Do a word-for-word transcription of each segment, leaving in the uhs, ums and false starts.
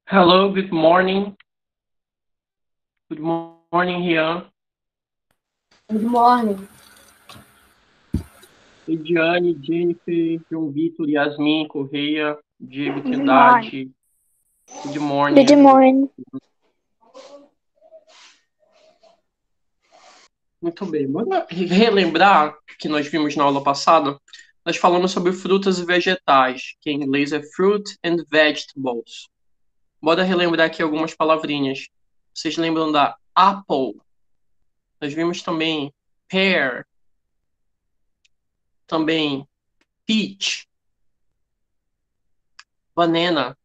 Hello, good morning. Good mo- morning, Rian. Good morning. Ediane, Jennifer, João Vitor, Yasmin, Correia, Diego Good morning. Trindade. Good morning, Good everyone. morning. Muito bem. Bora relembrar que nós vimos na aula passada. Nós falamos sobre frutas e vegetais, que em inglês é fruit and vegetables. Bora relembrar aqui algumas palavrinhas. Vocês lembram da apple? Nós vimos também pear, também peach, banana,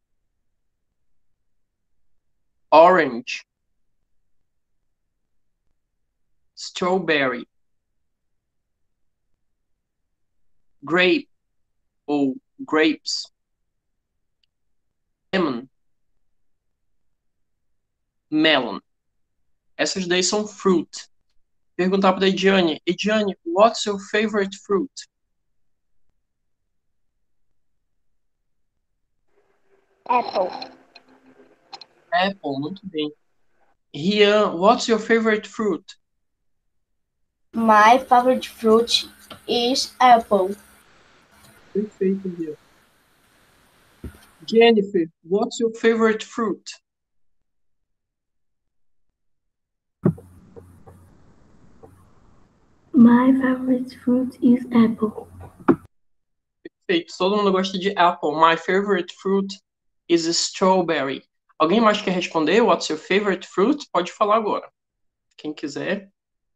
orange, strawberry, grape ou grapes, lemon, melon. Essas daí são fruit. Perguntar para a Ediane, Ediane, what's your favorite fruit? Apple. Apple, muito bem. Rian, what's your favorite fruit? My favorite fruit is apple. Perfeito, Rian. Jennifer, what's your favorite fruit? My favorite fruit is apple. Perfeito, todo mundo gosta de apple. My favorite fruit is strawberry. Alguém mais quer responder? What's your favorite fruit? Pode falar agora. Quem quiser.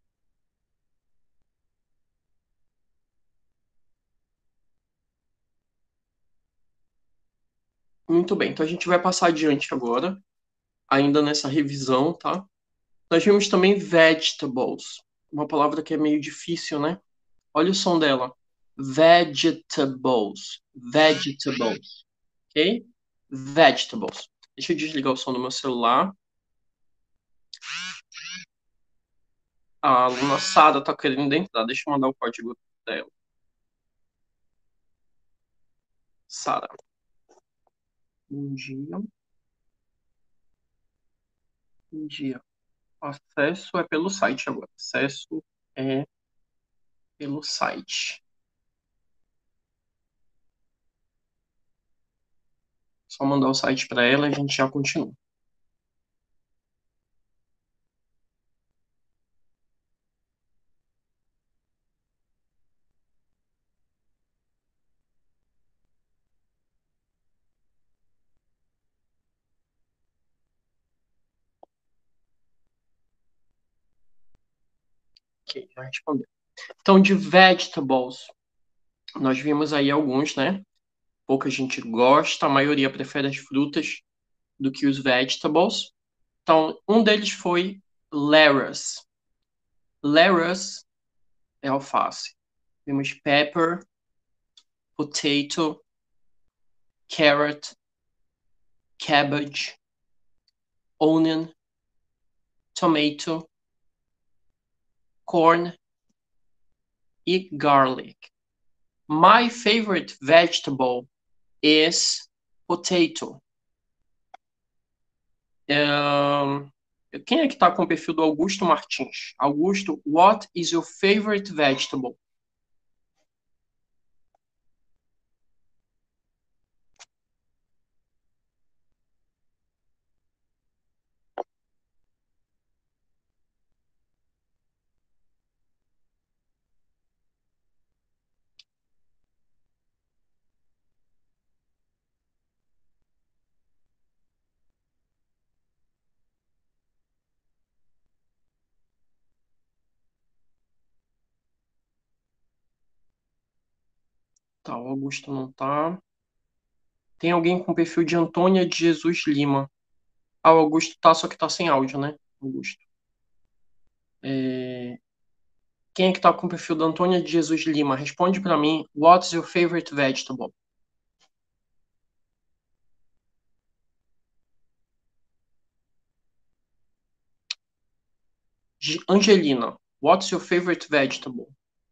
Muito bem, então a gente vai passar adiante agora, ainda nessa revisão, tá? Nós vimos também vegetables, uma palavra que é meio difícil, né? Olha o som dela. Vegetables. Vegetables. Ok? Vegetables. Deixa eu desligar o som do meu celular. A aluna Sara tá querendo entrar. Deixa eu mandar o código dela. Sara. Bom dia. Bom dia. Acesso é pelo site agora. Acesso é pelo site. Só mandar o site para ela e a gente já continua. Ok, já respondeu. Então, de vegetables, nós vimos aí alguns, né? Pouca gente gosta, a maioria prefere as frutas do que os vegetables. Então, um deles foi lettuce. Lettuce é alface. Vimos pepper, potato, carrot, cabbage, onion, tomato, corn e garlic. My favorite vegetable is potato. Um, quem é que está com o perfil do Augusto Martins? Augusto, what is your favorite vegetable? Tá, o Augusto não tá. Tem alguém com o perfil de Antônia de Jesus Lima. Ah, o Augusto tá, só que tá sem áudio, né? Augusto. É... Quem é que tá com o perfil da Antônia de Jesus Lima? Responde para mim. What's your favorite vegetable? Angelina, what's your favorite vegetable?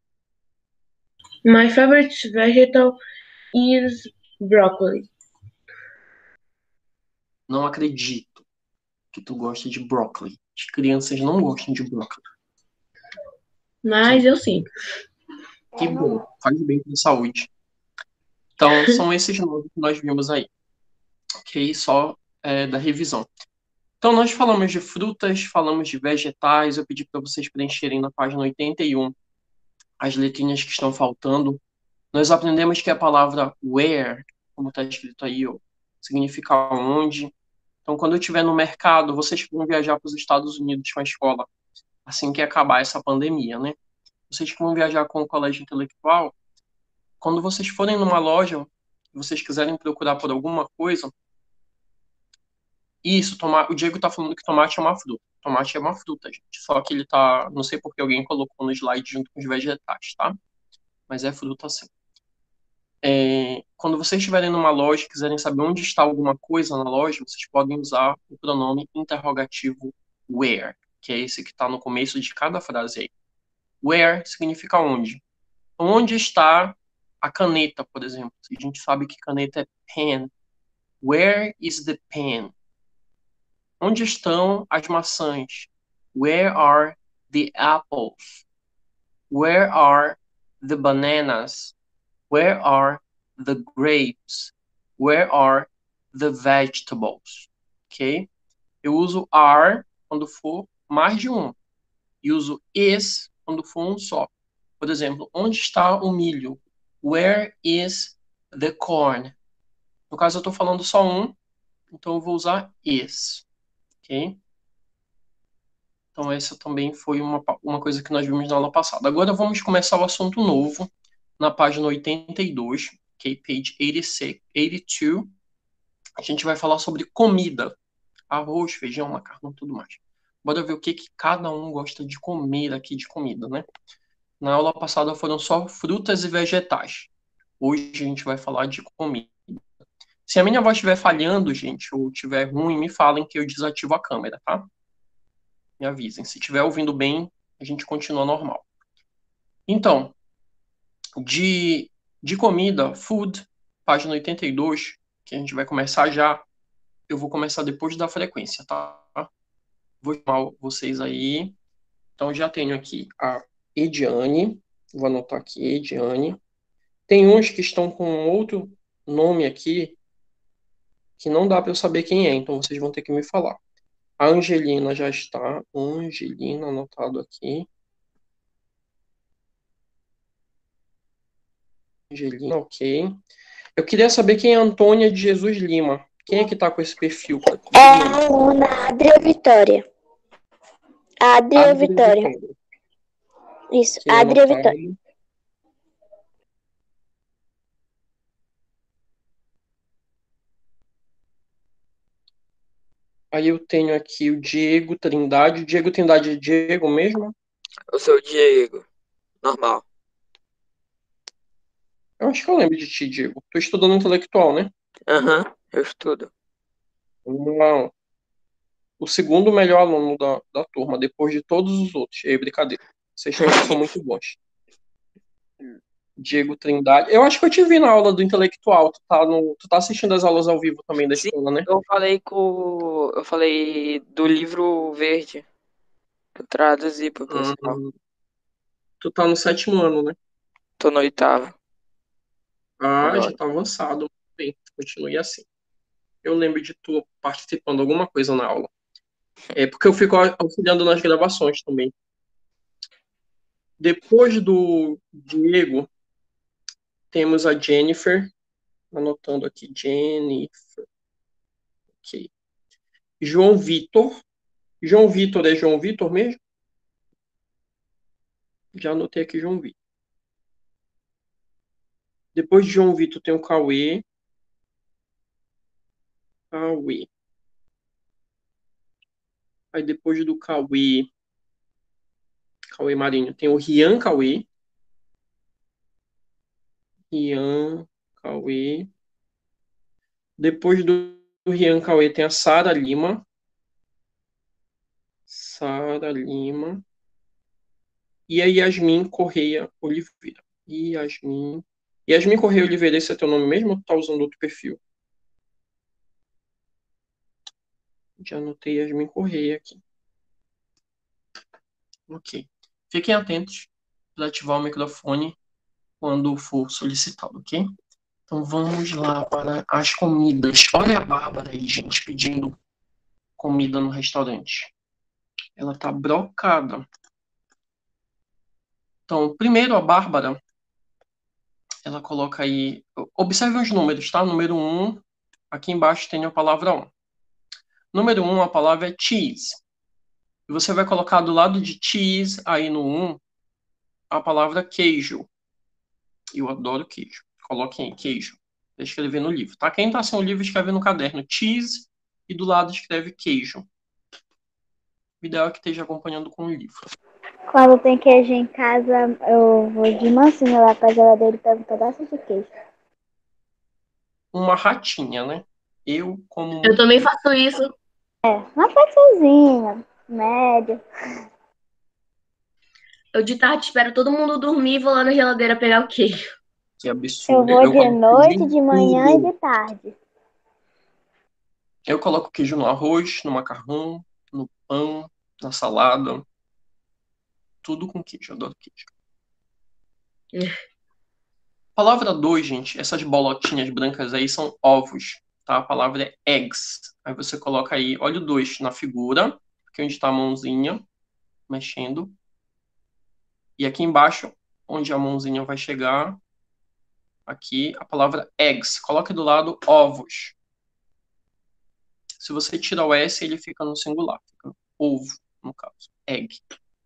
My favorite vegetable is broccoli. Não acredito que tu gosta de brócolis. As crianças não gostam de brócolis. Mas eu sim. Que bom, faz bem para a saúde. Então, são esses nomes que nós vimos aí. Ok? Só é, da revisão. Então, nós falamos de frutas, falamos de vegetais. Eu pedi para vocês preencherem na página oitenta e um as letrinhas que estão faltando. Nós aprendemos que a palavra where, como está escrito aí, ó, significa onde. Então, quando eu estiver no mercado, vocês vão viajar para os Estados Unidos com a escola, assim que acabar essa pandemia, né? Vocês que vão viajar com o colégio intelectual, quando vocês forem numa loja, vocês quiserem procurar por alguma coisa, isso, toma... o Diego tá falando que tomate é uma fruta. Tomate é uma fruta, gente. Só que ele tá, não sei porque alguém colocou no slide junto com os vegetais, tá? Mas é fruta sim. É... Quando vocês estiverem numa loja e quiserem saber onde está alguma coisa na loja, vocês podem usar o pronome interrogativo where, que é esse que está no começo de cada frase aí. Where significa onde. Onde está a caneta, por exemplo? A gente sabe que caneta é pen. Where is the pen? Onde estão as maçãs? Where are the apples? Where are the bananas? Where are the grapes? Where are the vegetables? Ok? Eu uso are quando for mais de um. E uso is quando for um só. Por exemplo, onde está o milho? Where is the corn? No caso, eu estou falando só um, então eu vou usar is. Ok? Então, essa também foi uma, uma coisa que nós vimos na aula passada. Agora vamos começar o assunto novo, na página oitenta e dois, ok? Page oitenta e seis, oitenta e dois. A gente vai falar sobre comida. Arroz, feijão, macarrão, tudo mais. Bora ver o que, que cada um gosta de comer aqui de comida, né? Na aula passada foram só frutas e vegetais. Hoje a gente vai falar de comida. Se a minha voz estiver falhando, gente, ou estiver ruim, me falem que eu desativo a câmera, tá? Me avisem. Se estiver ouvindo bem, a gente continua normal. Então, de, de comida, food, página oitenta e dois, que a gente vai começar já. Eu vou começar depois da frequência, tá? Vou chamar vocês aí. Então, já tenho aqui a Ediane. Vou anotar aqui, Ediane. Tem uns que estão com outro nome aqui que não dá para eu saber quem é, então vocês vão ter que me falar. A Angelina já está. Angelina, anotado aqui. Angelina, ok. Eu queria saber quem é a Antônia de Jesus Lima. Quem é que tá com esse perfil? É a aluna Adria Vitória. Adria Adria Vitória. Vitória. Isso, Ok, Adria anotado. Vitória. Aí eu tenho aqui o Diego Trindade. O Diego Trindade é Diego mesmo? Eu sou o Diego. Normal. Eu acho que eu lembro de ti, Diego. Tô estudando intelectual, né? Aham, eu estudo. Não. O segundo melhor aluno da, da turma, depois de todos os outros. É brincadeira. Vocês todos são muito bons. Diego Trindade. Eu acho que eu te vi na aula do intelectual. Tu tá, no, tu tá assistindo as aulas ao vivo também da Sim. escola, né? Eu falei com. Eu falei do livro verde. Que eu traduzi pro pessoal. Hum, tu tá no sétimo ano, né? Tô no oitavo. Ah, Agora. já tá avançado. Bem, continue assim. Eu lembro de tu participando de alguma coisa na aula. É porque eu fico auxiliando nas gravações também. Depois do Diego, temos a Jennifer. Anotando aqui, Jennifer. Ok. João Vitor. João Vitor é João Vitor mesmo? Já anotei aqui João Vitor. Depois de João Vitor tem o Cauê. Cauê. Aí depois do Cauê, Cauê Marinho, tem o Rian Cauê. Rian Cauê. Depois do Rian Cauê tem a Sara Lima. Sara Lima. E a Yasmin Correia Oliveira. Yasmin. Yasmin Correia Oliveira, esse é teu nome mesmo ou tu tá usando outro perfil? Já anotei Yasmin Correia aqui. Ok. Fiquem atentos para ativar o microfone quando for solicitado, ok? Então vamos lá para as comidas. Olha a Bárbara aí, gente, pedindo comida no restaurante. Ela tá brocada. Então, primeiro a Bárbara, ela coloca aí. Observe os números, tá? Número um, aqui embaixo tem a palavra um. Número um, a palavra é cheese. E você vai colocar do lado de cheese, aí no um, a palavra queijo. Eu adoro queijo. Coloquem aí, queijo. Vou escrever no livro, tá? Quem tá sem o livro, escreve no caderno cheese e do lado escreve queijo. O ideal é que esteja acompanhando com o livro. Quando tem queijo em casa, eu vou de mansinho lá pra geladeira e pego um pedaço de queijo. Uma ratinha, né? Eu como Eu muito também queijo. faço isso. Uma porçãozinha, média. Eu de tarde espero todo mundo dormir e vou lá na geladeira pegar o queijo. Que Eu absurdo. vou Eu de coloco queijo noite, em de manhã e tudo. de tarde. Eu coloco queijo no arroz, no macarrão, no pão, na salada. Tudo com queijo. Adoro queijo. Palavra dois, gente. Essas bolotinhas brancas aí são ovos. Tá? A palavra é eggs. Aí você coloca aí, olha o dois na figura, aqui onde está a mãozinha mexendo. E aqui embaixo, onde a mãozinha vai chegar, aqui a palavra eggs. Coloca do lado ovos. Se você tira o S, ele fica no singular. Fica ovo, no caso. Egg.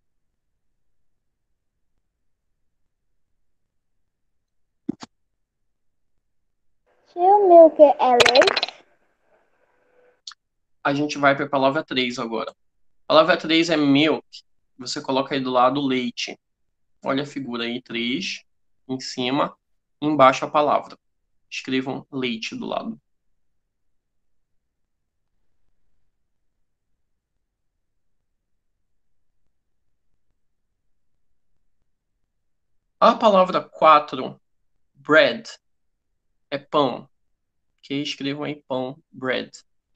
Tio milk é leite? A gente vai para a palavra três agora. A palavra três é milk. Você coloca aí do lado leite. Olha a figura aí, três, em cima, embaixo a palavra. Escrevam leite do lado. A palavra quatro, bread, é pão. Que escrevam aí pão, bread.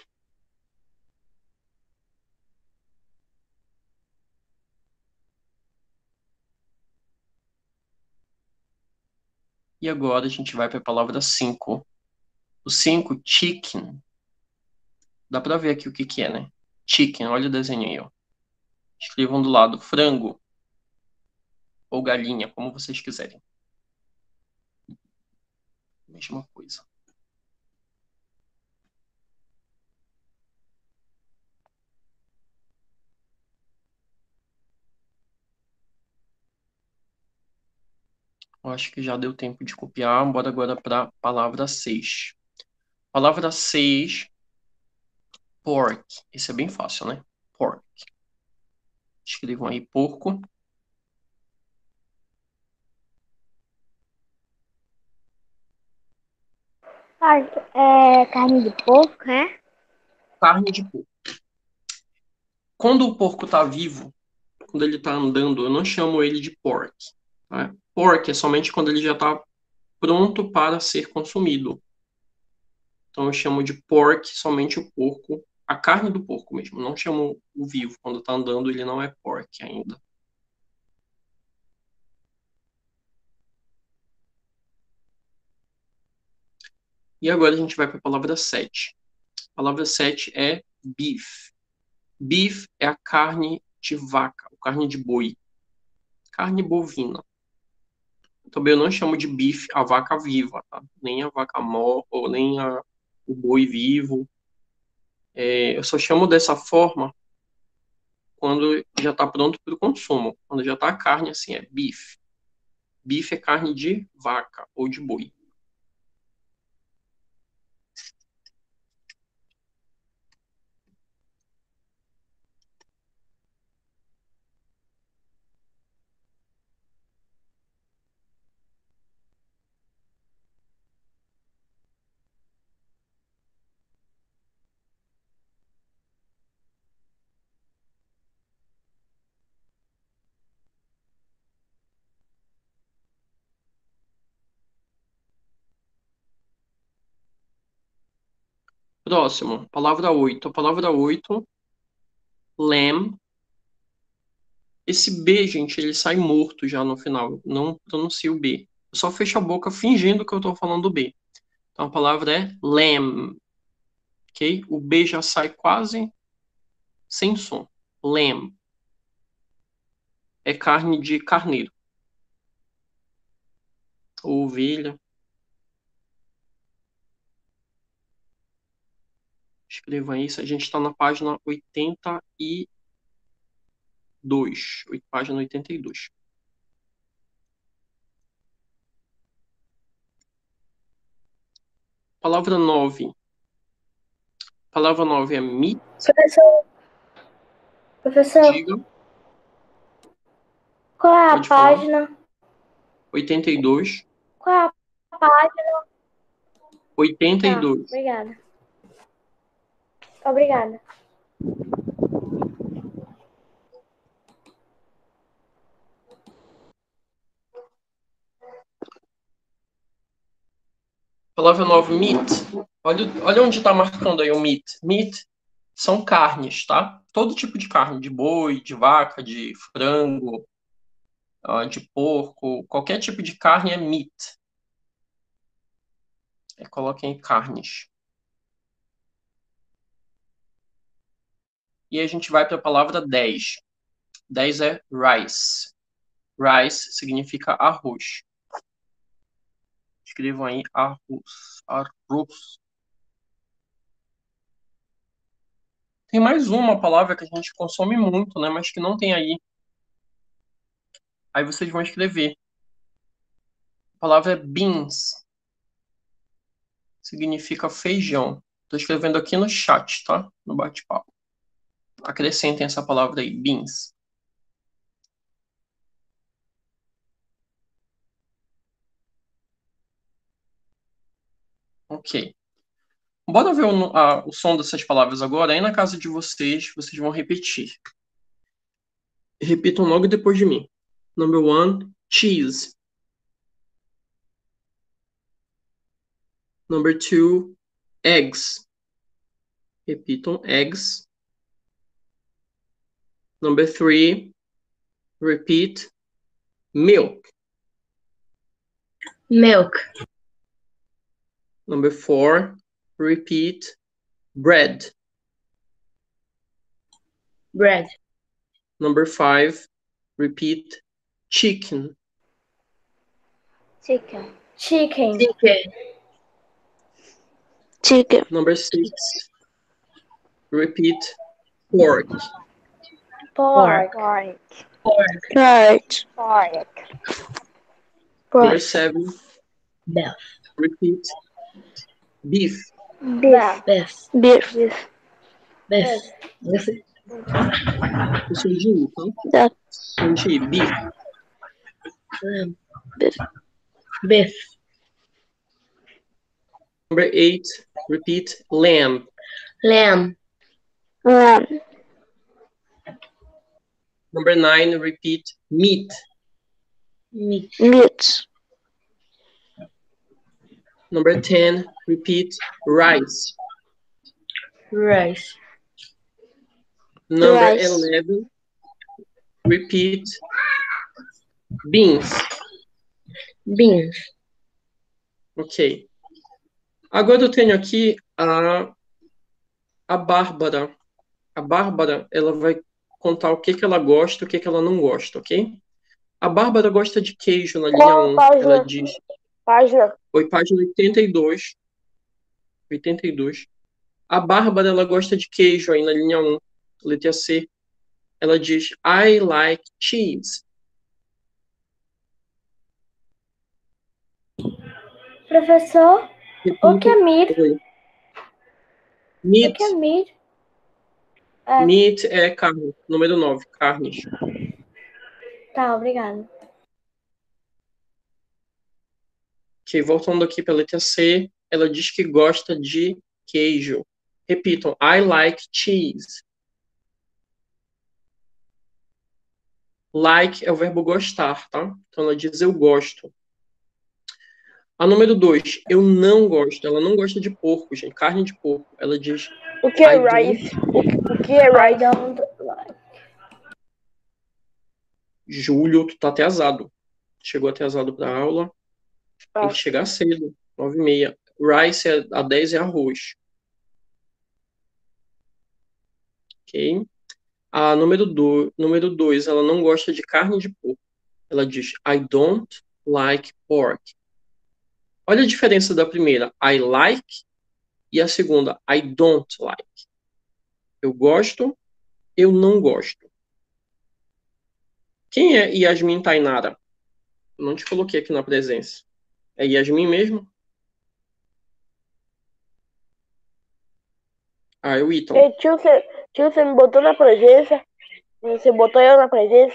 E agora a gente vai para a palavra cinco. O cinco, chicken. Dá para ver aqui o que que é, né? Chicken, olha o desenho aí, ó. Escrevam do lado frango ou galinha, como vocês quiserem. Mesma coisa. Eu acho que já deu tempo de copiar. Bora agora para a palavra seis. Palavra seis, pork. Esse é bem fácil, né? Pork. Escrevam aí porco. É carne de porco, é? Carne de porco. Quando o porco tá vivo, quando ele tá andando, eu não chamo ele de pork. Tá? Pork é somente quando ele já tá pronto para ser consumido. Então eu chamo de pork somente o porco, a carne do porco mesmo. Não chamo o vivo. Quando tá andando, ele não é pork ainda. E agora a gente vai para a palavra sete. A palavra sete é beef. Beef é a carne de vaca, a carne de boi. Carne bovina. Também eu não chamo de beef a vaca viva, tá? Nem a vaca morta, ou nem a, o boi vivo. É, eu só chamo dessa forma quando já está pronto para o consumo. Quando já está a carne, assim, é beef. Beef é carne de vaca ou de boi. Próximo, palavra oito. A palavra oito, lamb. Esse B, gente, ele sai morto já no final. Não pronuncio o B. Eu só fecho a boca fingindo que eu estou falando o B. Então a palavra é lamb. Ok? O B já sai quase sem som. Lamb. É carne de carneiro. Ou ovelha. Escreva isso. A gente está na página oitenta e dois. Página oitenta e dois. Palavra nove. Palavra nove é meat. Professor, professor, Diga. qual é a Pode falar. página? oitenta e dois. Qual é a página? oitenta e Tá, dois. obrigada. Obrigada. Palavra nove, meat. Olha, olha onde está marcando aí o meat. Meat são carnes, tá? Todo tipo de carne, de boi, de vaca, de frango, ah, de porco, qualquer tipo de carne é meat. É, coloquem carnes. E a gente vai para a palavra dez. dez é rice. Rice significa arroz. Escrevam aí arroz. Arroz. Tem mais uma palavra que a gente consome muito, né? Mas que não tem aí. Aí vocês vão escrever. A palavra é beans. Significa feijão. Estou escrevendo aqui no chat, tá? No bate-papo. Acrescentem essa palavra aí, beans. Ok. Bora ver o, a, o som dessas palavras agora. Aí na casa de vocês, vocês vão repetir. Repitam logo depois de mim. Number one, cheese. Number two, eggs. Repitam, eggs. Number three, repeat, milk. Milk. Number four, repeat, bread. Bread. Number five, repeat, chicken. Chicken. Chicken. Chicken. Chicken. Number six, repeat, pork. Pork. Pork. Pork. Pork. Pork. Number Pork. seven, Beef. repeat, beef. Beef. Beef. Beef. Beef. Beef. Eu sou de I, tá? That. Sou de I, beef. Lamb. Beef. Beef. Number eight, repeat, lamb. Lamb. Lamb. Number nine, repeat, meat. Meat. Meat. Number ten, repeat, rice. Rice. Number Rice. eleven, repeat, beans. Beans. Ok. Agora eu tenho aqui a, a Bárbara. A Bárbara, ela vai contar o que, que ela gosta e o que, que ela não gosta, ok? A Bárbara gosta de queijo na linha Qual um. página? Ela diz... Página. Oi, página oitenta e dois. oitenta e dois. A Bárbara, ela gosta de queijo aí na linha um. Letra C. Ela diz, I like cheese. Professor, o que é meat? Oi. O Meat. que é meat? É. Meat é carne. Número nove, carnes. Tá, obrigada. Ok, voltando aqui para a letra C, ela diz que gosta de queijo. Repitam, I like cheese. Like é o verbo gostar, tá? Então ela diz eu gosto. A número dois, eu não gosto. Ela não gosta de porco, gente. Carne de porco. Ela diz... O que é I don't rice? O que, o que é I rice? don't like. Júlio, tu tá atrasado. Chegou atrasado pra aula. Tem Ah. que chegar cedo. Nove e meia. Rice é, a dez é arroz. Ok? A número dois, número dois, ela não gosta de carne de porco. Ela diz, I don't like pork. Olha a diferença da primeira, I like, e a segunda, I don't like. Eu gosto, eu não gosto. Quem é Yasmin Tainara? Eu não te coloquei aqui na presença. É Yasmin mesmo? Ah, é o Ítalo. Ei, tio, você, tio, você me botou na presença? Você botou eu na presença?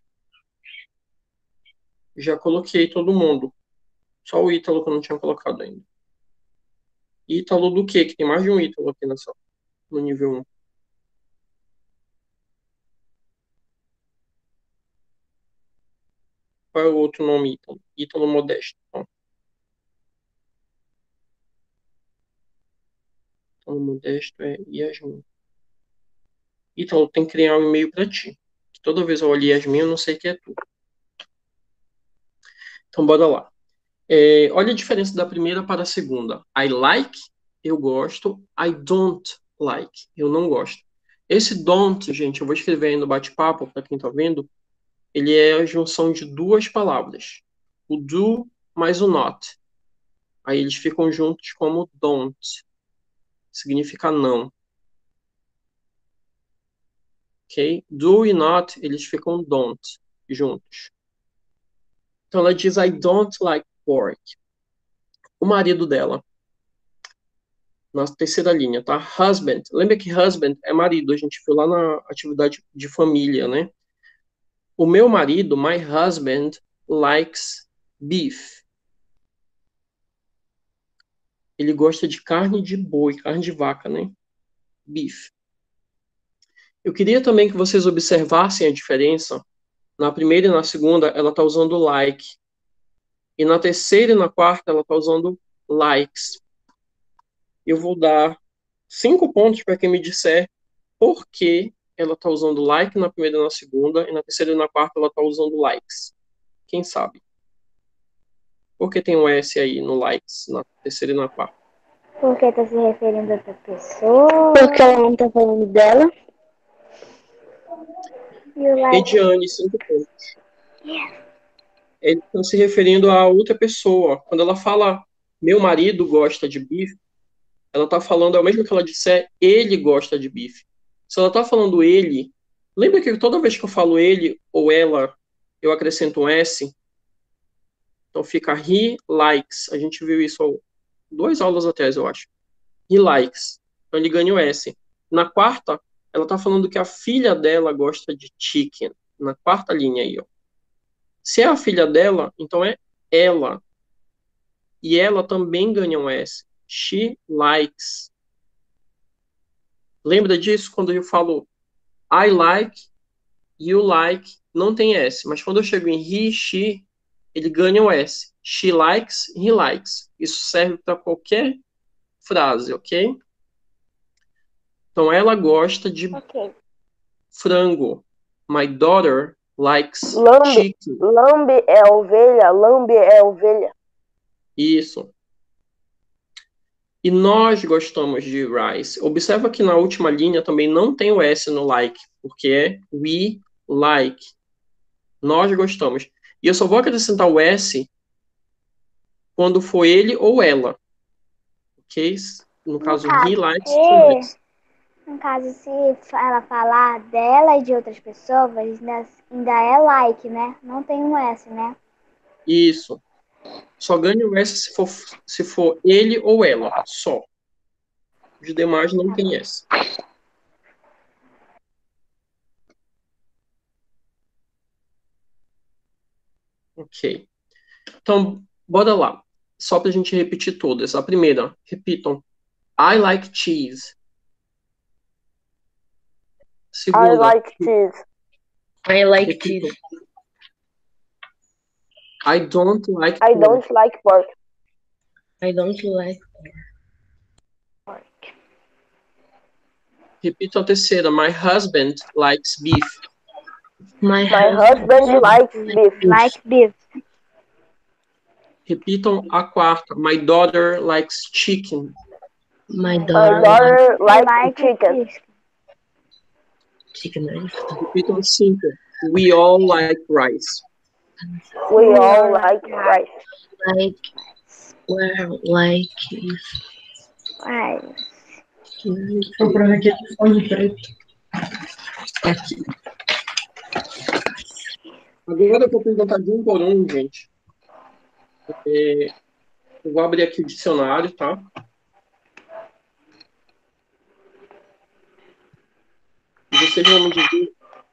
Já coloquei todo mundo. Só o Ítalo que eu não tinha colocado ainda. Ítalo do quê? Que tem mais de um Ítalo aqui nessa, no nível um. Qual é o outro nome, Ítalo? Ítalo Modesto. Ó. Ítalo Modesto é Yasmin. Ítalo, tem que criar um e-mail para ti. Que toda vez eu olho Yasmin, eu não sei que é tu. Então, bora lá. É, olha a diferença da primeira para a segunda. I like, eu gosto. I don't like, eu não gosto. Esse don't, gente, eu vou escrever aí no bate-papo, para quem tá vendo, ele é a junção de duas palavras. O do mais o not. Aí eles ficam juntos como don't. Significa não. Ok? Do e not, eles ficam don't juntos. Então ela diz I don't like pork. O marido dela. Na terceira linha, tá? Husband. Lembra que husband é marido. A gente viu lá na atividade de família, né? O meu marido, my husband, likes beef. Ele gosta de carne de boi, carne de vaca, né? Beef. Eu queria também que vocês observassem a diferença. Na primeira e na segunda, ela está usando like. E na terceira e na quarta, ela está usando likes. Eu vou dar cinco pontos para quem me disser por que ela está usando like na primeira e na segunda, e na terceira e na quarta ela está usando likes. Quem sabe? Por que tem um S aí no likes, na terceira e na quarta? Porque tá se referindo a outra pessoa. Porque ela não tá falando dela. E o like. Ediane, cinco pontos. Ele está se referindo a outra pessoa. Quando ela fala, meu marido gosta de bife, ela está falando, é o mesmo que ela disser, ele gosta de bife. Se ela está falando ele, lembra que toda vez que eu falo ele ou ela, eu acrescento um S? Então fica he likes. A gente viu isso há duas aulas atrás, eu acho. He likes. Então ele ganha o S. Na quarta, ela está falando que a filha dela gosta de chicken. Na quarta linha aí, ó. Se é a filha dela, então é ela. E ela também ganha um S. She likes. Lembra disso quando eu falo I like, you like, não tem S. Mas quando eu chego em he, she, ele ganha um S. She likes, he likes. Isso serve para qualquer frase, ok? Então ela gosta de Ok. frango. My daughter likes Lambe, chicken. lambe é ovelha, lambe é ovelha. Isso. E nós gostamos de rice. Observa que na última linha também não tem o S no like, porque é we like. Nós gostamos. E eu só vou acrescentar o S quando for ele ou ela. Ok? No caso, caso, he likes, se- she likes. No caso, se ela falar dela e de outras pessoas, ainda, ainda é like, né? Não tem um S, né? Isso. Só ganha o S se for, se for ele ou ela. Só. Os demais não tem S. Ok. Então, bora lá. Só pra gente repetir todas. A primeira, repitam. I like cheese. Segunda. I like cheese. I like repitam. cheese. I don't like I pork. don't like pork. I don't like. Repita a terceira. My husband likes beef. My, My husband likes beef. Like beef. Repitam a quarta. My daughter likes chicken. My My daughter daughter likes Like chicken. fish. chicken rice. Repitam a cinco. We all like rice. We all like rice. Like where like is Ai, comprando aqui fone preto. Aqui. Agora eu vou perguntar de um por um, gente. É, eu vou abrir aqui o dicionário, tá? E vocês vão me dizer.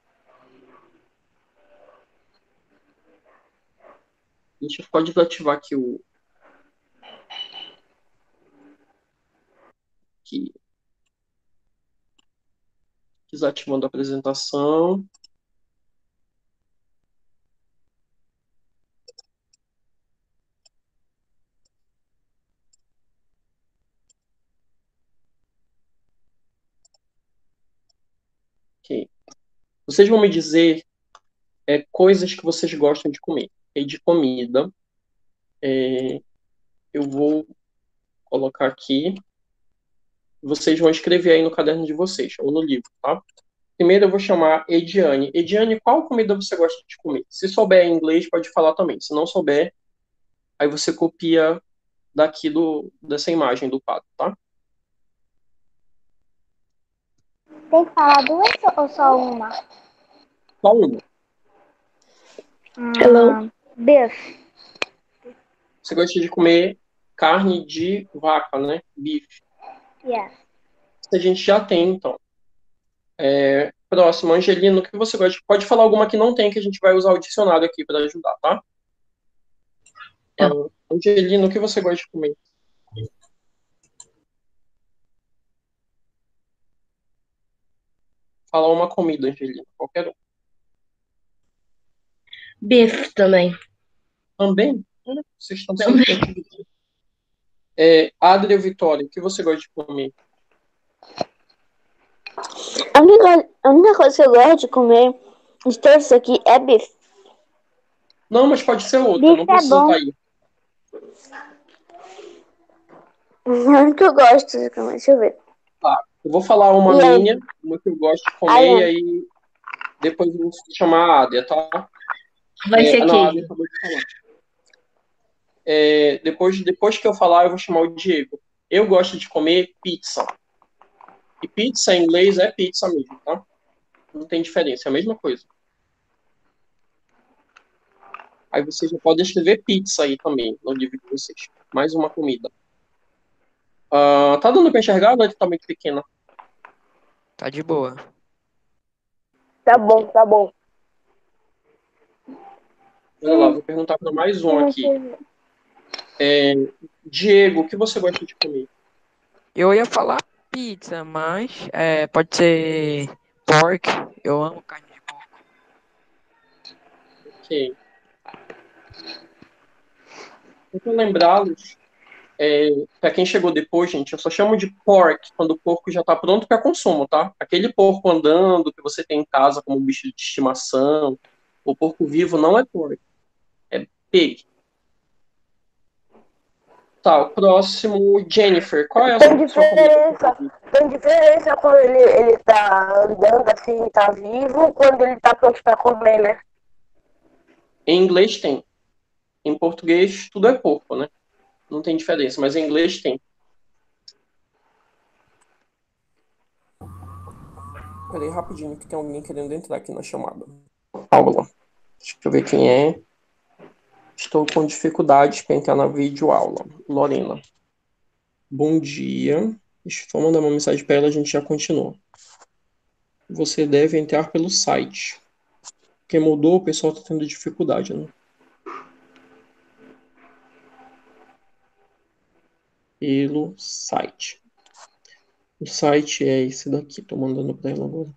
Deixa eu só desativar aqui o. Aqui. Desativando a apresentação. Ok. Vocês vão me dizer é, coisas que vocês gostam de comer. E de comida, é, eu vou colocar aqui. Vocês vão escrever aí no caderno de vocês, ou no livro, tá? Primeiro eu vou chamar Ediane. Ediane, qual comida você gosta de comer? Se souber em inglês, pode falar também. Se não souber, aí você copia daqui do, dessa imagem do quadro, tá? tem que falar duas ou só uma? Só uma. Hello. Hum, beef. Você gosta de comer carne de vaca, né? Beef. Yes. A gente já tem, então. É, próximo, Angelina, o que você gosta? Pode falar alguma que não tem, que a gente vai usar o dicionário aqui para ajudar, tá? Tá. Uh, Angelina, o que você gosta de comer? Fala uma comida, Angelina, qualquer um. Beef também. Também? Hum, Vocês estão Também. sempre criativos. É, Adria Vitória, o que você gosta de comer? A única, a única coisa que eu gosto de comer de todos aqui é beef. Não, mas pode ser outra, Bife não é precisa bom. estar aí. É o único que eu gosto de comer. Deixa eu ver. Tá, eu vou falar uma E aí? minha, uma que eu gosto de comer, Aí, e aí depois eu vou chamar a Adria, tá? Vai É, ser não, a queijo. Adria acabou de falar. É, depois, depois que eu falar, eu vou chamar o Diego. Eu gosto de comer pizza. E pizza em inglês é pizza mesmo, tá? Não tem diferença, é a mesma coisa. Aí vocês já podem escrever pizza aí também no livro de vocês. Mais uma comida. Ah, tá dando pra enxergar ou é tá muito pequena? Tá de boa. tá bom, tá bom. Olha lá, vou perguntar para mais um aqui. É, Diego, o que você gosta de comer? Eu ia falar pizza, mas é, pode ser pork. Eu amo carne de porco. Ok. Então, lembrá-los, é, para quem chegou depois, gente, eu só chamo de pork quando o porco já está pronto para consumo, tá? Aquele porco andando que você tem em casa como bicho de estimação, o porco vivo não é pork, é pig. Tá, o próximo, Jennifer, qual é a Tem sua, sua comida diferença. preferida? Tem diferença quando ele, ele tá andando assim, tá vivo, quando ele tá pronto pra comer, né? Em inglês tem. Em português, tudo é porco, né? Não tem diferença, mas em inglês tem. Peraí, rapidinho, que tem alguém querendo entrar aqui na chamada. Aula. Deixa eu ver quem é. Estou com dificuldades para entrar na videoaula. Lorena. Bom dia. Deixa eu só mandar uma mensagem para ela, a gente já continua. Você deve entrar pelo site. Porque mudou, o pessoal está tendo dificuldade, né? Pelo site. O site é esse daqui, tô mandando para ela agora.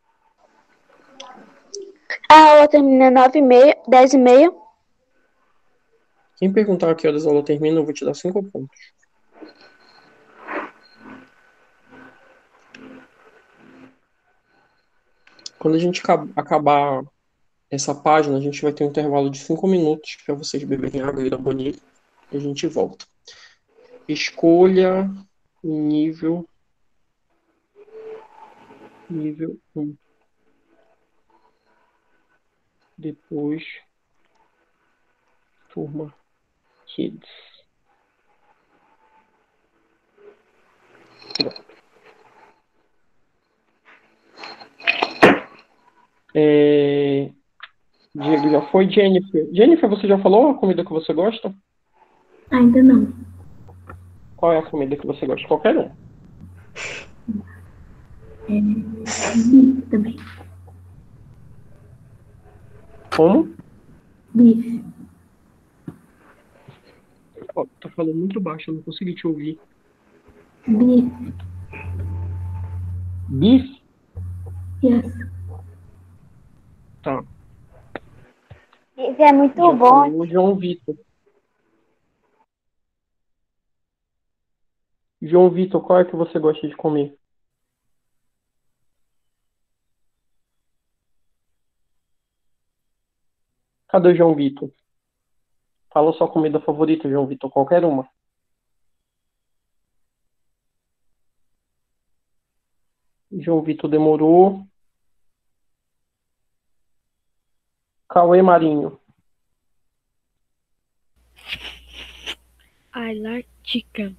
A aula termina nove e meia, dez e meia. Quem perguntar a que horas a aula termina, eu vou te dar cinco pontos. Quando a gente acab- acabar essa página, a gente vai ter um intervalo de cinco minutos para vocês beberem água e bonita e a gente volta. Escolha nível nível um. Depois turma Kids. Pronto. É... Diego já foi. Jennifer. Jennifer, você já falou a comida que você gosta? Ainda não. Qual é a comida que você gosta? Qualquer um. É, bife também. Como? Bife. Ó, tá falando muito baixo, eu não consegui te ouvir. Bife. Beef? Yes. Tá. Isso é muito Já bom. falou o João Vitor. João Vitor, qual é que você gosta de comer? Cadê o João Vitor? Fala sua comida favorita, João Vitor, qualquer uma. João Vitor demorou. Cauê Marinho. I like chicken.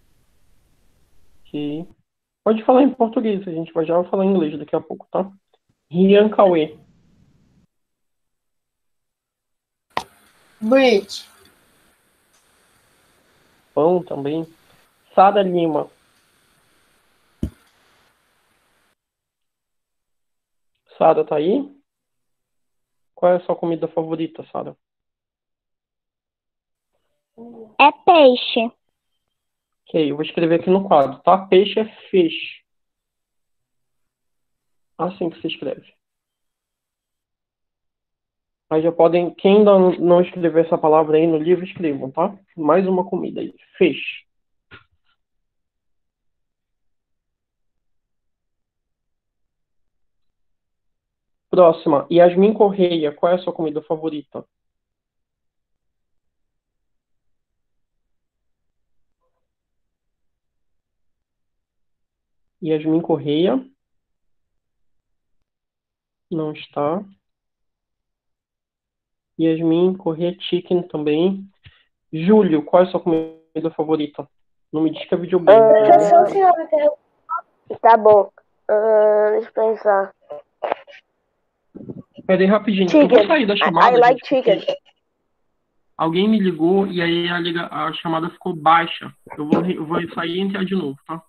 Que... Pode falar em português, a gente vai já falar em inglês daqui a pouco, tá? Rian Cauê. Bridge. Pão também. Sara Lima. Sara, tá aí? Qual é a sua comida favorita, Sara? É peixe. Ok, eu vou escrever aqui no quadro, tá? Peixe é fish. Assim que se escreve. Mas já podem, quem ainda não escreveu essa palavra aí no livro, escrevam, tá? Mais uma comida aí. Fish. Próxima. Yasmin Correia, qual é a sua comida favorita? Yasmin Correia. Não está. Yasmin Correia Chicken também. Júlio, qual é a sua comida favorita? Não me diz que é videogame. Ah, videogame só tá. senhora que Tá bom. Ah, deixa eu pensar. Pera aí rapidinho. Eu vou Chicken. sair da I, chamada, I like gente, porque chicken. alguém me ligou e aí a, liga, a chamada ficou baixa. Eu vou, re- eu vou sair e entrar de novo, tá?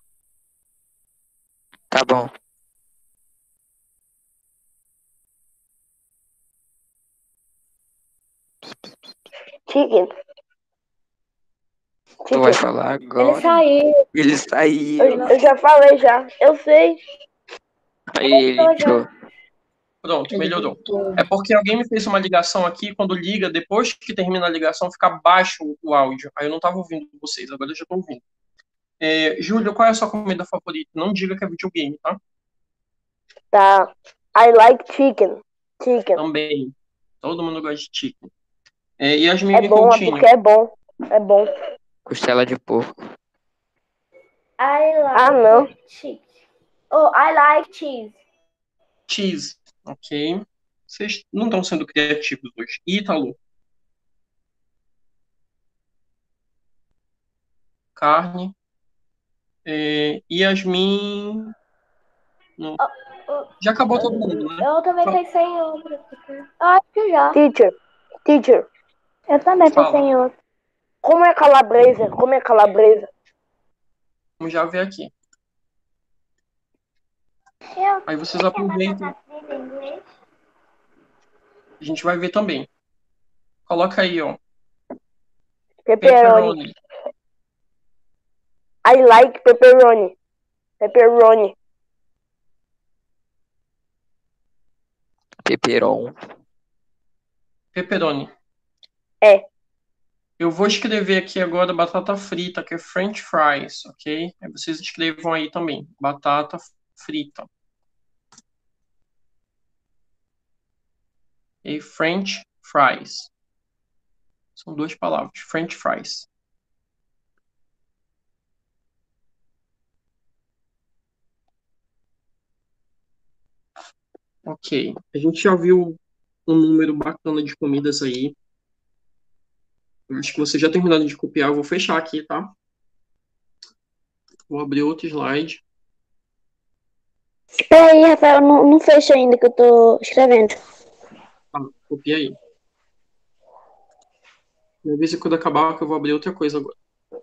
Tá bom. Chicken. Tu vai Chicken. falar Ele agora? saiu. Ele Eu, saiu. eu já falei já. Eu sei. Aí ele entrou. Pronto, melhorou. É porque alguém me fez uma ligação aqui, quando liga, depois que termina a ligação, fica baixo o áudio. Aí eu não estava ouvindo vocês, agora eu já estou ouvindo. É, Júlio, qual é a sua comida favorita? Não diga que é videogame, tá? Tá. I like chicken. Chicken. Também. Todo mundo gosta de chicken. É, Yasmin É bom, é Coutinho. porque é bom. É bom. Costela de porco. I like Ah, não. cheese. Oh, I like cheese. Cheese. Ok. Vocês não estão sendo criativos hoje. Ítalo. Carne. É, Yasmin. Não. Oh, Já acabou todo mundo, né? eu também Fala. pensei em outra. Eu acho que já. Teacher. Teacher. Eu também Fala. pensei em outro. Como é calabresa? Como é calabresa? Vamos já ver aqui. Eu Aí vocês aproveitam. frita em inglês. A gente vai ver também. Coloca aí, ó. Pepperoni. Pepperoni. I like pepperoni. Pepperoni. Peperon. Pepperoni. É. Eu vou escrever aqui agora batata frita, que é French fries, ok? Aí vocês escrevam aí também, batata frita. E French fries. São duas palavras, French fries. Ok, a gente já viu um número bacana de comidas aí. Eu acho que você já terminaram de copiar, eu vou fechar aqui, tá? Vou abrir outro slide. Peraí, Rafael, não, não fecha ainda que eu tô escrevendo. Tá, copia aí. Me avisa quando acabar que eu vou abrir outra coisa agora.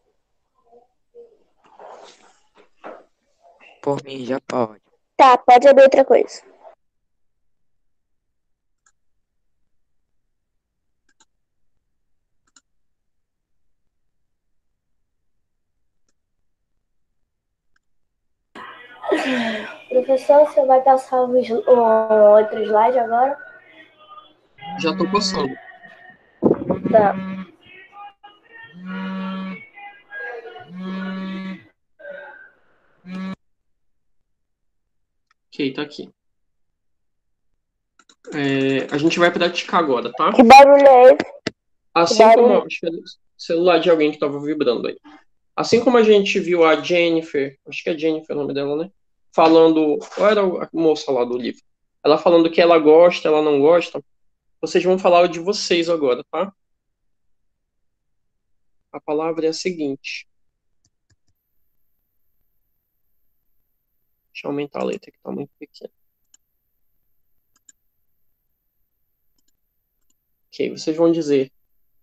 Por mim já pode. Tá, pode abrir outra coisa. Professor, você vai passar o, sli- o outro slide agora? Já tô passando. Tá. Ok, tá aqui. É, a gente vai praticar agora, tá? Que barulho é esse? Assim barulho. como... Acho que é o celular de alguém que tava vibrando aí. Assim como a gente viu a Jennifer, acho que é Jennifer o nome dela, né? Falando... Qual era a moça lá do livro? Ela falando que ela gosta, ela não gosta. Vocês vão falar o de vocês agora, tá? A palavra é a seguinte. Deixa eu aumentar a letra que tá muito pequena. Ok, vocês vão dizer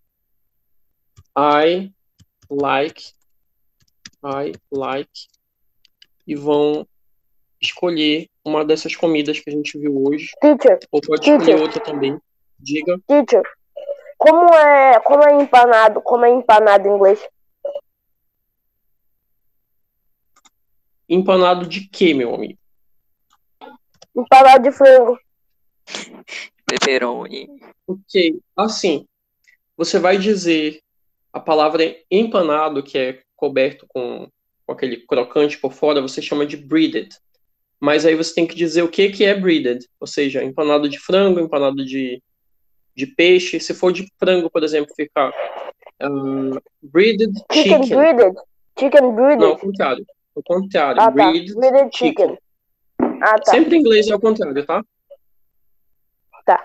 I like, I like, e vão escolher uma dessas comidas que a gente viu hoje, Teacher, ou pode Teacher. escolher outra também. Diga. teacher, como é, como é empanado, como é empanado em inglês? Empanado de quê, meu amigo? Empanado de frango. Pepperoni. Ok, assim, você vai dizer a palavra empanado, que é coberto com, com aquele crocante por fora, você chama de breaded. Mas aí você tem que dizer o que, que é breaded, ou seja, empanado de frango, empanado de, de peixe. Se for de frango, por exemplo, fica uh, breaded Chicken chicken. breaded. Chicken breaded. Não, ao contrário. Ao contrário, Ah, tá. breaded Breaded chicken. chicken. Ah, tá. Sempre em inglês é ao contrário, tá? Tá.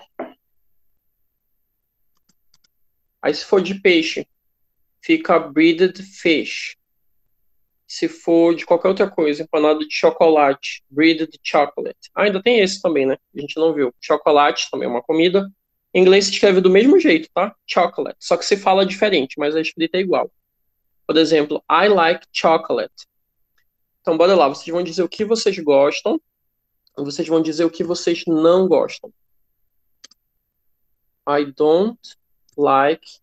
Aí se for de peixe, fica breaded fish. Se for de qualquer outra coisa, empanado de chocolate, breaded chocolate. Ah, ainda tem esse também, né? A gente não viu. Chocolate também é uma comida. Em inglês se escreve do mesmo jeito, tá? Chocolate. Só que se fala diferente, mas a escrita é igual. Por exemplo, I like chocolate. Então, bora lá. Vocês vão dizer o que vocês gostam. E vocês vão dizer o que vocês não gostam. I don't like.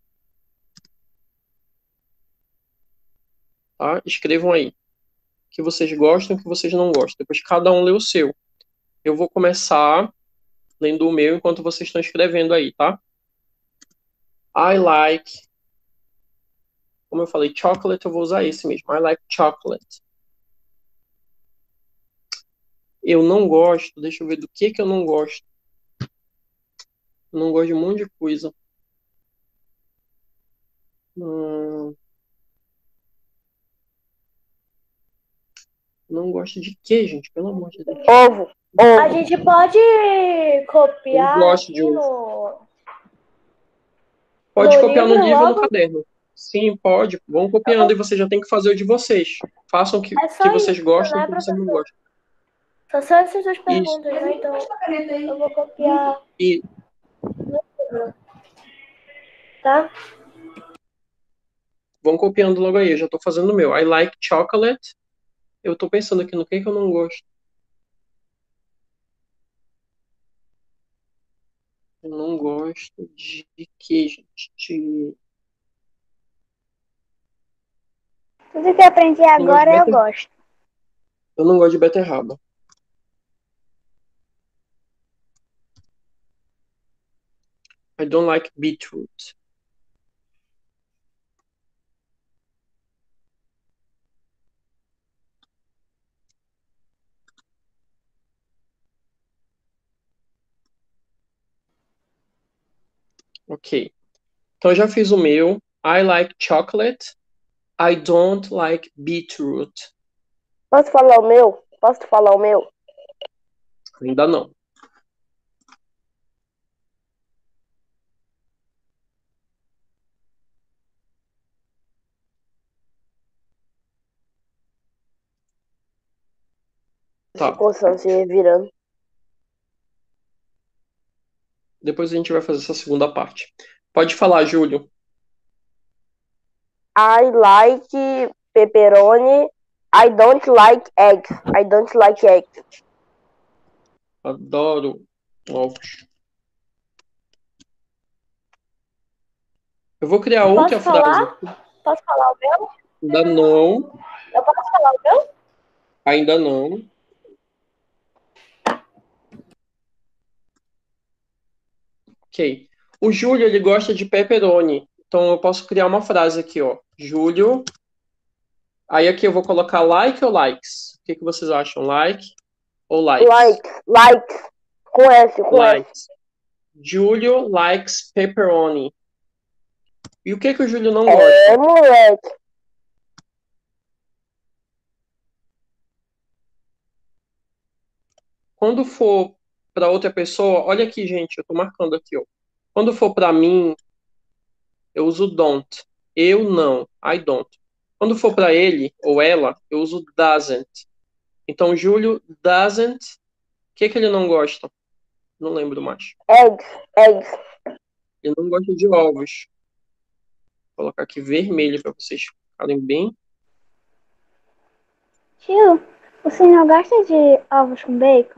Tá? Escrevam aí. O que vocês gostam e o que vocês não gostam. Depois cada um lê o seu. Eu vou começar lendo o meu enquanto vocês estão escrevendo aí, tá? I like. Como eu falei, chocolate, eu vou usar esse mesmo. I like chocolate. Eu não gosto. Deixa eu ver do que que eu não gosto. Eu não gosto de um monte de coisa. Hum, não gosto de quê, gente? Pelo amor de Deus. Ovo. A Ovo. gente pode copiar Eu gosto aqui de ovo. no, Pode no copiar no livro livro ou no logo? caderno. Sim, pode. Vão copiando e você já tem que fazer o de vocês. Façam o que, É só que vocês isso, gostam e né, o que vocês não professor? gostam. Só são essas duas Isso. perguntas, né? Então eu vou copiar E no livro, tá? vão copiando logo aí. Eu já tô fazendo o meu. I like chocolate. Eu tô pensando aqui no que que eu não gosto. Eu não gosto de que, gente? De... Tudo que eu aprendi Não gosto de agora eu beter... gosto. Eu não gosto de beterraba. I don't like beetroot. Ok. Então, eu já fiz o meu. I like chocolate. I don't like beetroot. Posso falar o meu? Posso falar o meu? Ainda não. Se Tá. coçando, se revirando. Depois a gente vai fazer essa segunda parte. Pode falar, Júlio. I like pepperoni. I don't like eggs. I don't like eggs. Adoro ovos. Eu vou criar outra Posso falar? frase. Posso falar o meu? Ainda não. Eu posso falar o meu? Ainda não. Ok. O Júlio, ele gosta de pepperoni. Então, eu posso criar uma frase aqui, ó. Júlio. Aí aqui eu vou colocar like ou likes? O que, que vocês acham? Like ou likes? Likes, likes. Com S, com S. Likes. Júlio likes pepperoni. E o que, que o Júlio não É, gosta? moleque. Quando for para outra pessoa, olha aqui, gente, eu tô marcando aqui, ó. Quando for para mim, eu uso don't. Eu não. I don't. Quando for para ele ou ela, eu uso doesn't. Então, Júlio doesn't. O que, que ele não gosta? Não lembro mais. Eggs, eggs. Ele não gosta de ovos. Vou colocar aqui vermelho para vocês ficarem bem. Tio, o senhor gosta de ovos com bacon?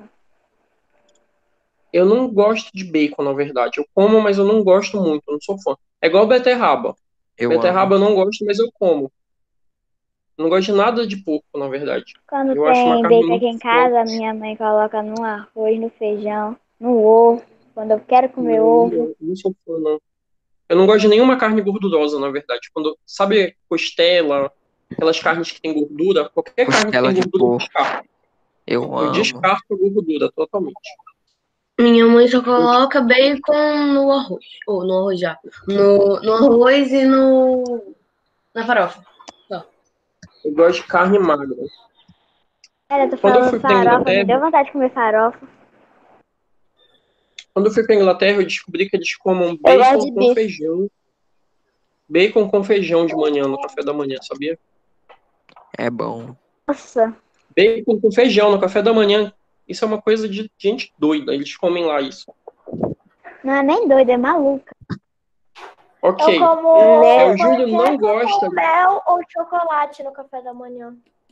Eu não gosto de bacon, na verdade. Eu como, mas eu não gosto muito. Eu não sou fã. É igual beterraba. Eu Beterraba eu amo. não gosto, mas eu como. Eu não gosto de nada de porco, na verdade. Quando Eu acho uma tem carne bacon aqui muito em casa, forte. minha mãe coloca no arroz, no feijão, no ovo. Quando eu quero comer Não, ovo. não, não sou fã, não. Eu não gosto de nenhuma carne gordurosa, na verdade. Quando, sabe, costela, aquelas carnes que tem gordura, qualquer carne que Costela tem de gordura eu porco. descarto. Eu Eu amo. descarto a gordura totalmente. Minha mãe só Eu, coloca bacon no arroz. Ou no arroz já. No, no arroz e no. Na farofa. Só. eu gosto de carne magra. Cara, tu Quando eu falou fui para farofa, me Inglaterra, deu vontade de comer farofa. quando eu fui para Inglaterra, eu descobri que eles comem Eu gosto bacon de com bife. feijão. Bacon com feijão de manhã, no café da manhã, sabia? É bom. Nossa, Bacon com feijão no café da manhã. Isso é uma coisa de gente doida. Eles comem lá isso. não é nem doida, é maluca. Eu Ok. como Né? É, o Júlio não panqueca gosta. com mel ou chocolate no café da manhã.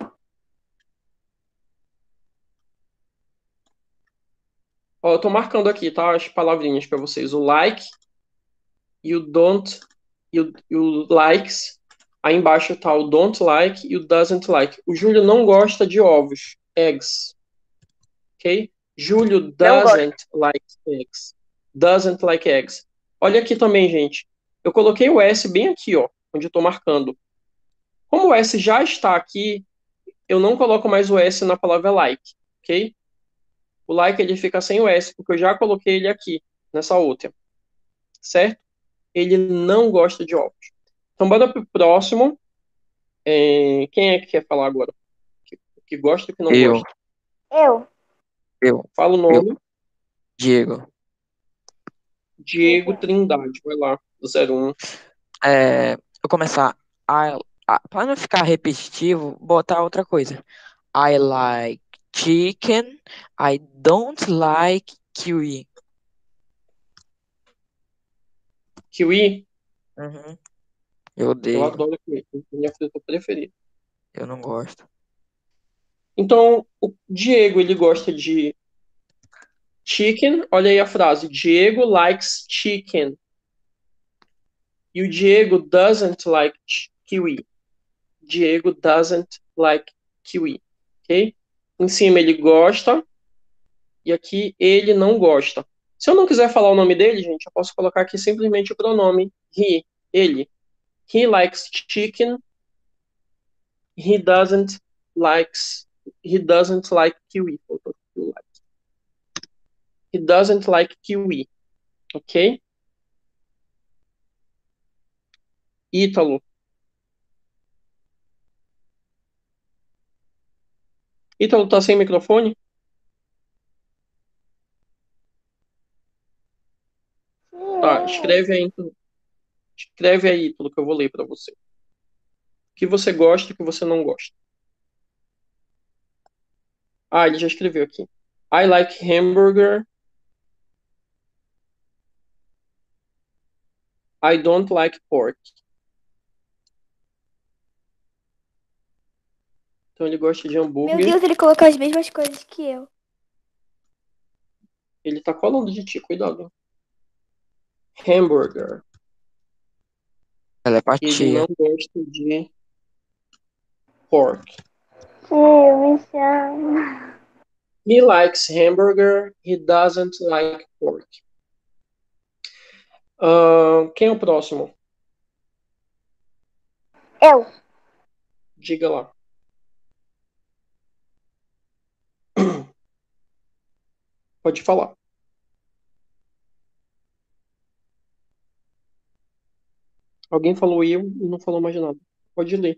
Ó, eu tô marcando aqui, tá? As palavrinhas para vocês. O like e o don't e o, e o likes. Aí embaixo tá o don't like e o doesn't like. O Júlio não gosta de ovos. Eggs. Ok? Júlio Não gosto. doesn't like eggs. Doesn't like eggs. Olha aqui também, gente. Eu coloquei o S bem aqui, ó, onde eu tô marcando. Como o S já está aqui, eu não coloco mais o S na palavra like, ok? O like ele fica sem o S, porque eu já coloquei ele aqui, nessa outra. Certo? Ele não gosta de ovos. Então, bora pro próximo. É, Quem é que quer falar agora? Que, que gosta e que não Eu, gosta? Eu, eu, Fala o eu, nome. Diego. Diego Trindade. Vai lá. zero um. É, vou começar. I, a, para não ficar repetitivo, botar outra coisa. I like chicken. I don't like kiwi. Kiwi. Uhum. Eu Eu odeio. adoro kiwi. É minha fruta preferida. Eu não gosto. Então, o Diego, ele gosta de chicken. Olha aí a frase. Diego likes chicken. E o Diego doesn't like kiwi. Diego doesn't like kiwi. Ok? Em cima ele gosta. E aqui ele não gosta. Se eu não quiser falar o nome dele, gente, eu posso colocar aqui simplesmente o pronome he. Ele. He likes chicken. He doesn't likes. He doesn't like kiwi. He doesn't like kiwi. Ok? Ítalo. Ítalo tá sem microfone? Tá, escreve aí. então. Escreve aí, Ítalo, que eu vou ler pra você. O que você gosta e o que você não gosta. Ah, ele já escreveu aqui. I like hamburger. I don't like pork. Então ele gosta de Meu hambúrguer. Deus, ele colocou as mesmas coisas que eu. Ele tá colando de ti, cuidado. Hamburger. Ele Telepatia. não gosta de pork. Tio, me chama. He likes hamburger. He doesn't like pork. Ah, quem é o próximo? Eu. Diga lá. Pode falar. Alguém falou eu e não falou mais nada. Pode ler.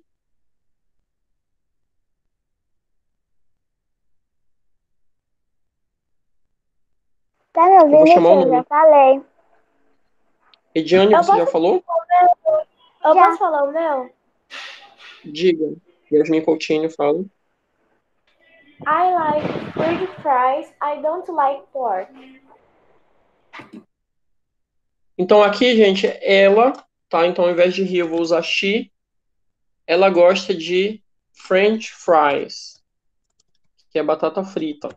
Tá me Eu vou ouvindo, chamar o tio? nome. Já falei. Ediane, Eu você já posso- falou? Eu Já. posso falar o meu? Diga. Yasmin Coutinho fala. I like French fries. I don't like pork. Então aqui, gente, ela, tá? Então ao invés de he, eu vou usar she. Ela gosta de French fries, que é batata frita.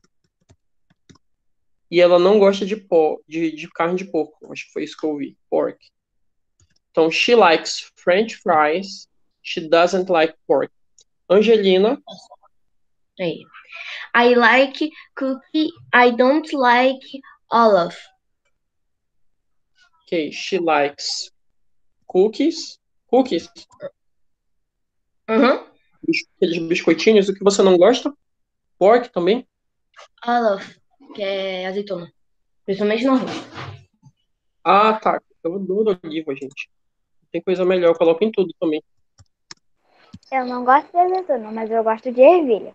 E ela não gosta de, po de, de carne de porco. Acho que foi isso que eu ouvi. Pork. Então, she likes French fries. She doesn't like pork. Angelina, Aí. I like cookie. I don't like olive. ok. She likes cookies. Cookies. Uhum. Bis- Aqueles biscoitinhos. O que você não gosta? Pork também. Olive, que é azeitona. Principalmente no arroz. Ah, tá. Eu adoro oliva, gente. Tem coisa melhor. Eu coloco em tudo também. Eu não gosto de azeitona, mas eu gosto de ervilha.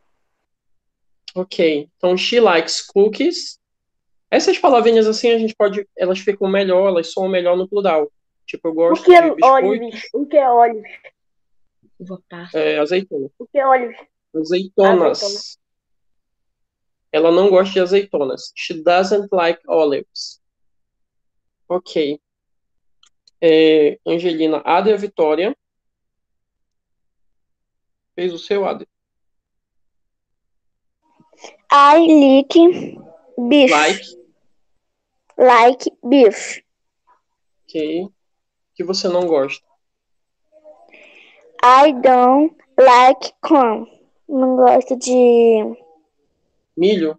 Ok. Então, she likes cookies. Essas palavrinhas assim, a gente pode. Elas ficam melhor, elas soam melhor no plural. Tipo, eu O gosto que de é biscoito, olives? O que é olives? Uva passa. é, azeitona. O que é olives? Azeitonas. Azeitona. Ela não gosta de azeitonas. She doesn't like olives. Ok. É, Angelina, Ada Vitória. Fez o seu, Ada. I like beef. Like. Like beef. Ok. O que você não gosta? I don't like corn. Não gosto de... Milho.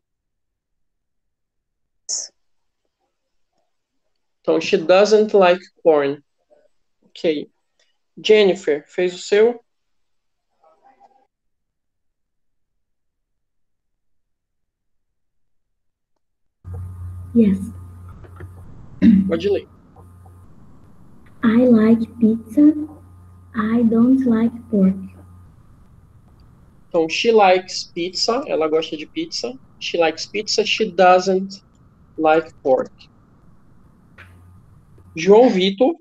Então, she doesn't like corn. Ok. Jennifer, fez o seu? Yes. Pode ler. I like pizza. I don't like pork. Então, she likes pizza. Ela gosta de pizza. She likes pizza. She doesn't like pork. João Vitor.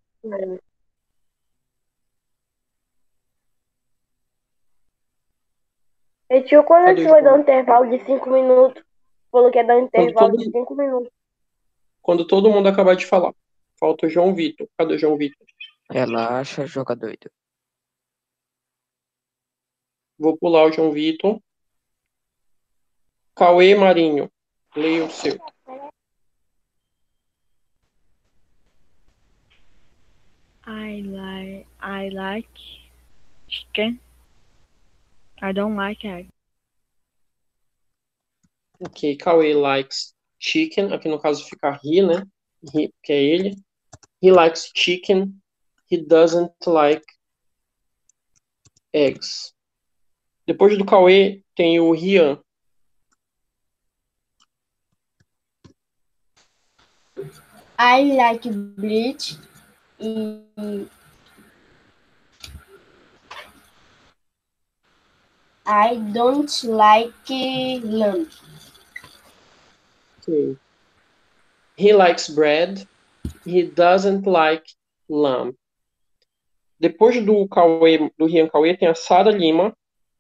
E tio, quando a Cadê gente o vai dar João? um intervalo de cinco minutos? Falou que ia dar um Quando intervalo todo, de cinco minutos. quando todo mundo acabar de falar. Falta o João Vitor. Cadê o João Vitor? Relaxa, joga doido. Vou pular o João Vitor. Cauê Marinho. Leia o seu. I like I like chicken. I don't like egg. Ok. Cauê likes chicken. Aqui no caso fica he, né? He, que é ele. He likes chicken. He doesn't like eggs. Depois do Cauê tem o Rian. I like bleach. E I don't like lamb. Okay. He likes bread. He doesn't like lamb. Depois do Cauê, do Rian Cauê, tem a Sara Lima.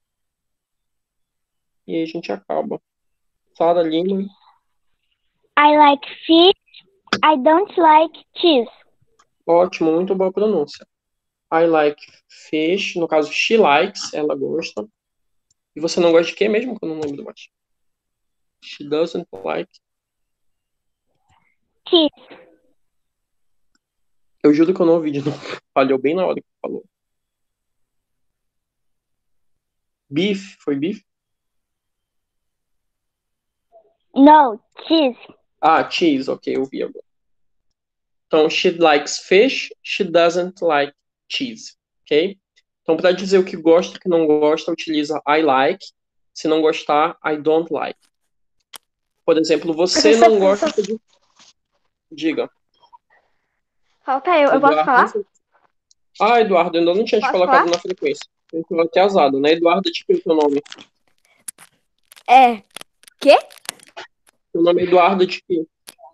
E aí a gente acaba. Sara Lima. I like fish. I don't like cheese. Ótimo, muito boa pronúncia. I like fish. No caso, she likes. Ela gosta. E você não gosta de quê mesmo? Que eu não lembro mais. She doesn't like. Cheese. Eu juro que eu não ouvi de novo. Falhou bem na hora que falou. Beef. Foi beef? No, cheese. Ah, cheese. Ok, eu vi agora. Então, she likes fish. She doesn't like cheese. Ok? Então, para dizer o que gosta e o que não gosta, utiliza I like. Se não gostar, I don't like. Por exemplo, você não gosta de... Diga. Falta eu, eu posso falar? Ah, Eduardo, ainda não tinha te Posso colocado falar? na frequência. Eu tô até azado, né? Eduardo, tipo o teu nome. É. Quê? Teu nome é Eduardo de quê?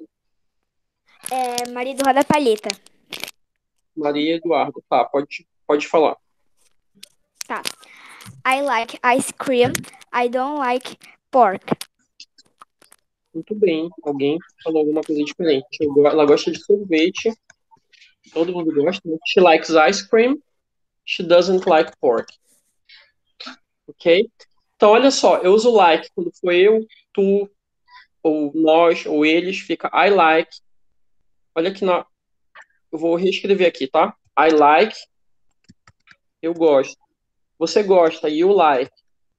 É marido roda palheta. Maria Eduardo. Tá, pode, pode falar. Tá. I like ice cream. I don't like pork. Muito bem. Alguém falou alguma coisa diferente. Eu- Ela gosta de sorvete. Todo mundo gosta, né? She likes ice cream. She doesn't like pork. Ok? Então, olha só. Eu uso like quando for eu, tu, ou nós, ou eles. Fica I like. Olha aqui na... Eu vou reescrever aqui, tá? I like. Eu gosto. Você gosta. You like.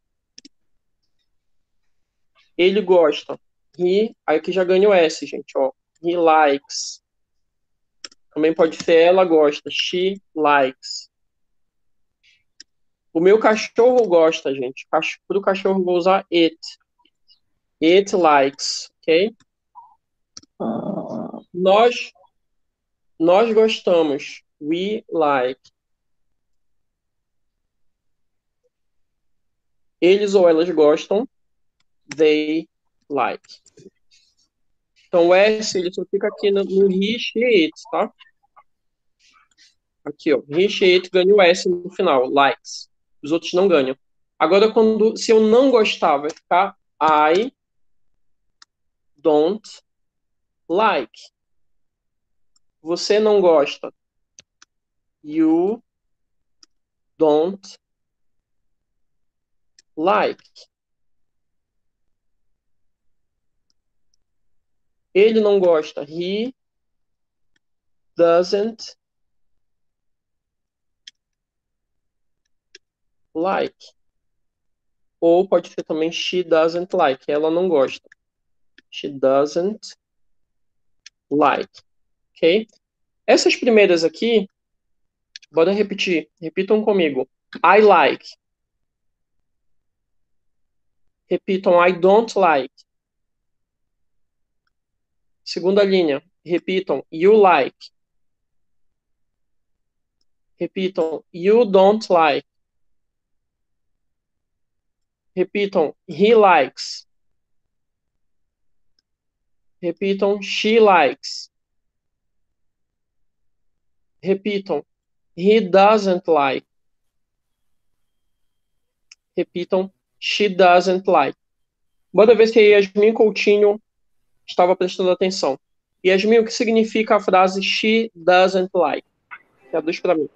Ele gosta. He. Aí aqui já ganha o S, gente, ó. He likes. Também pode ser ela gosta. She likes. O meu cachorro gosta, gente. Para o cachorro vou usar it. It likes, ok? Nós, nós gostamos. We like. Eles ou elas gostam. They like. Então o S ele só fica aqui no, no he, she, it, tá? Aqui, ó. He, she, it ganha o S no final. Likes. Os outros não ganham. Agora, quando, se eu não gostar, vai ficar I don't like. Você não gosta. You don't like. Ele não gosta. He doesn't like. Ou pode ser também she doesn't like. Ela não gosta. She doesn't like. Ok? Essas primeiras aqui, bora repetir. Repitam comigo. I like. Repitam I don't like. Segunda linha. Repitam you like. Repitam you don't like. Repitam he likes. Repitam she likes. Repitam he doesn't like. Repitam she doesn't like. Bora ver se a Yasmin Coutinho estava prestando atenção. Yasmin, o que significa a frase she doesn't like? Traduz para mim.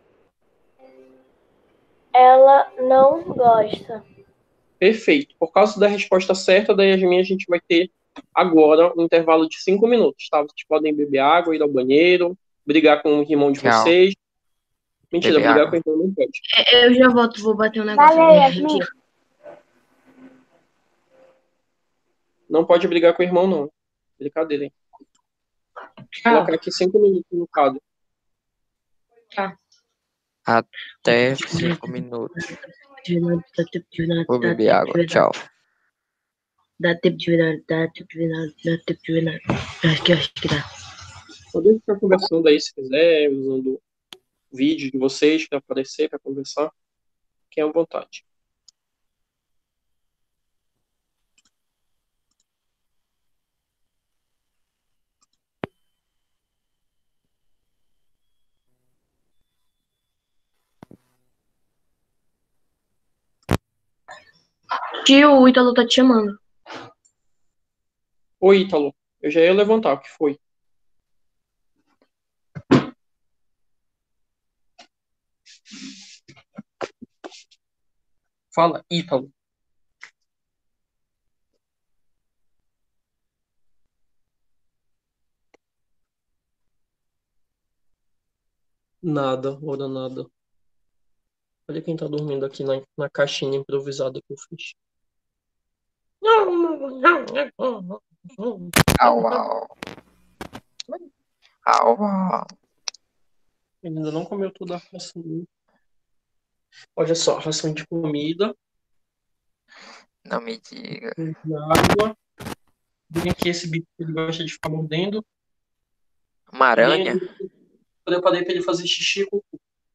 Ela não gosta. Perfeito. Por causa da resposta certa da Yasmin, a gente vai ter agora um intervalo de cinco minutos, tá? Vocês podem beber água, ir ao banheiro, brigar com o irmão de Tchau. vocês. Mentira, Beber brigar água. com o irmão não pode. É, Eu já volto, vou bater um negócio. Valeu, ali. Yasmin. Não pode brigar com o irmão, não. Brincadeira, hein? Vou Tchau. colocar aqui cinco minutos no quadro. Até cinco minutos. Vou beber água. Tchau. Dá tempo de virar, dá tempo de virar, dá tempo de virar. Acho que, acho que dá. Podem ficar conversando aí se quiser, usando o vídeo de vocês para aparecer, para conversar. Fiquem à vontade. Tio, o Ítalo tá te chamando. Oi, Ítalo. Eu já ia levantar, o que foi? Fala, Ítalo. Nada, ora nada. Olha quem tá dormindo aqui na, na caixinha improvisada que eu fiz. Au, au. Au, au. Ele ainda não comeu toda a ração. Olha só, ração de comida, Não me diga. de água. Vem aqui esse bicho que ele gosta de ficar mordendo. Uma Vem aranha? aqui. Eu preparei pra ele fazer xixi com.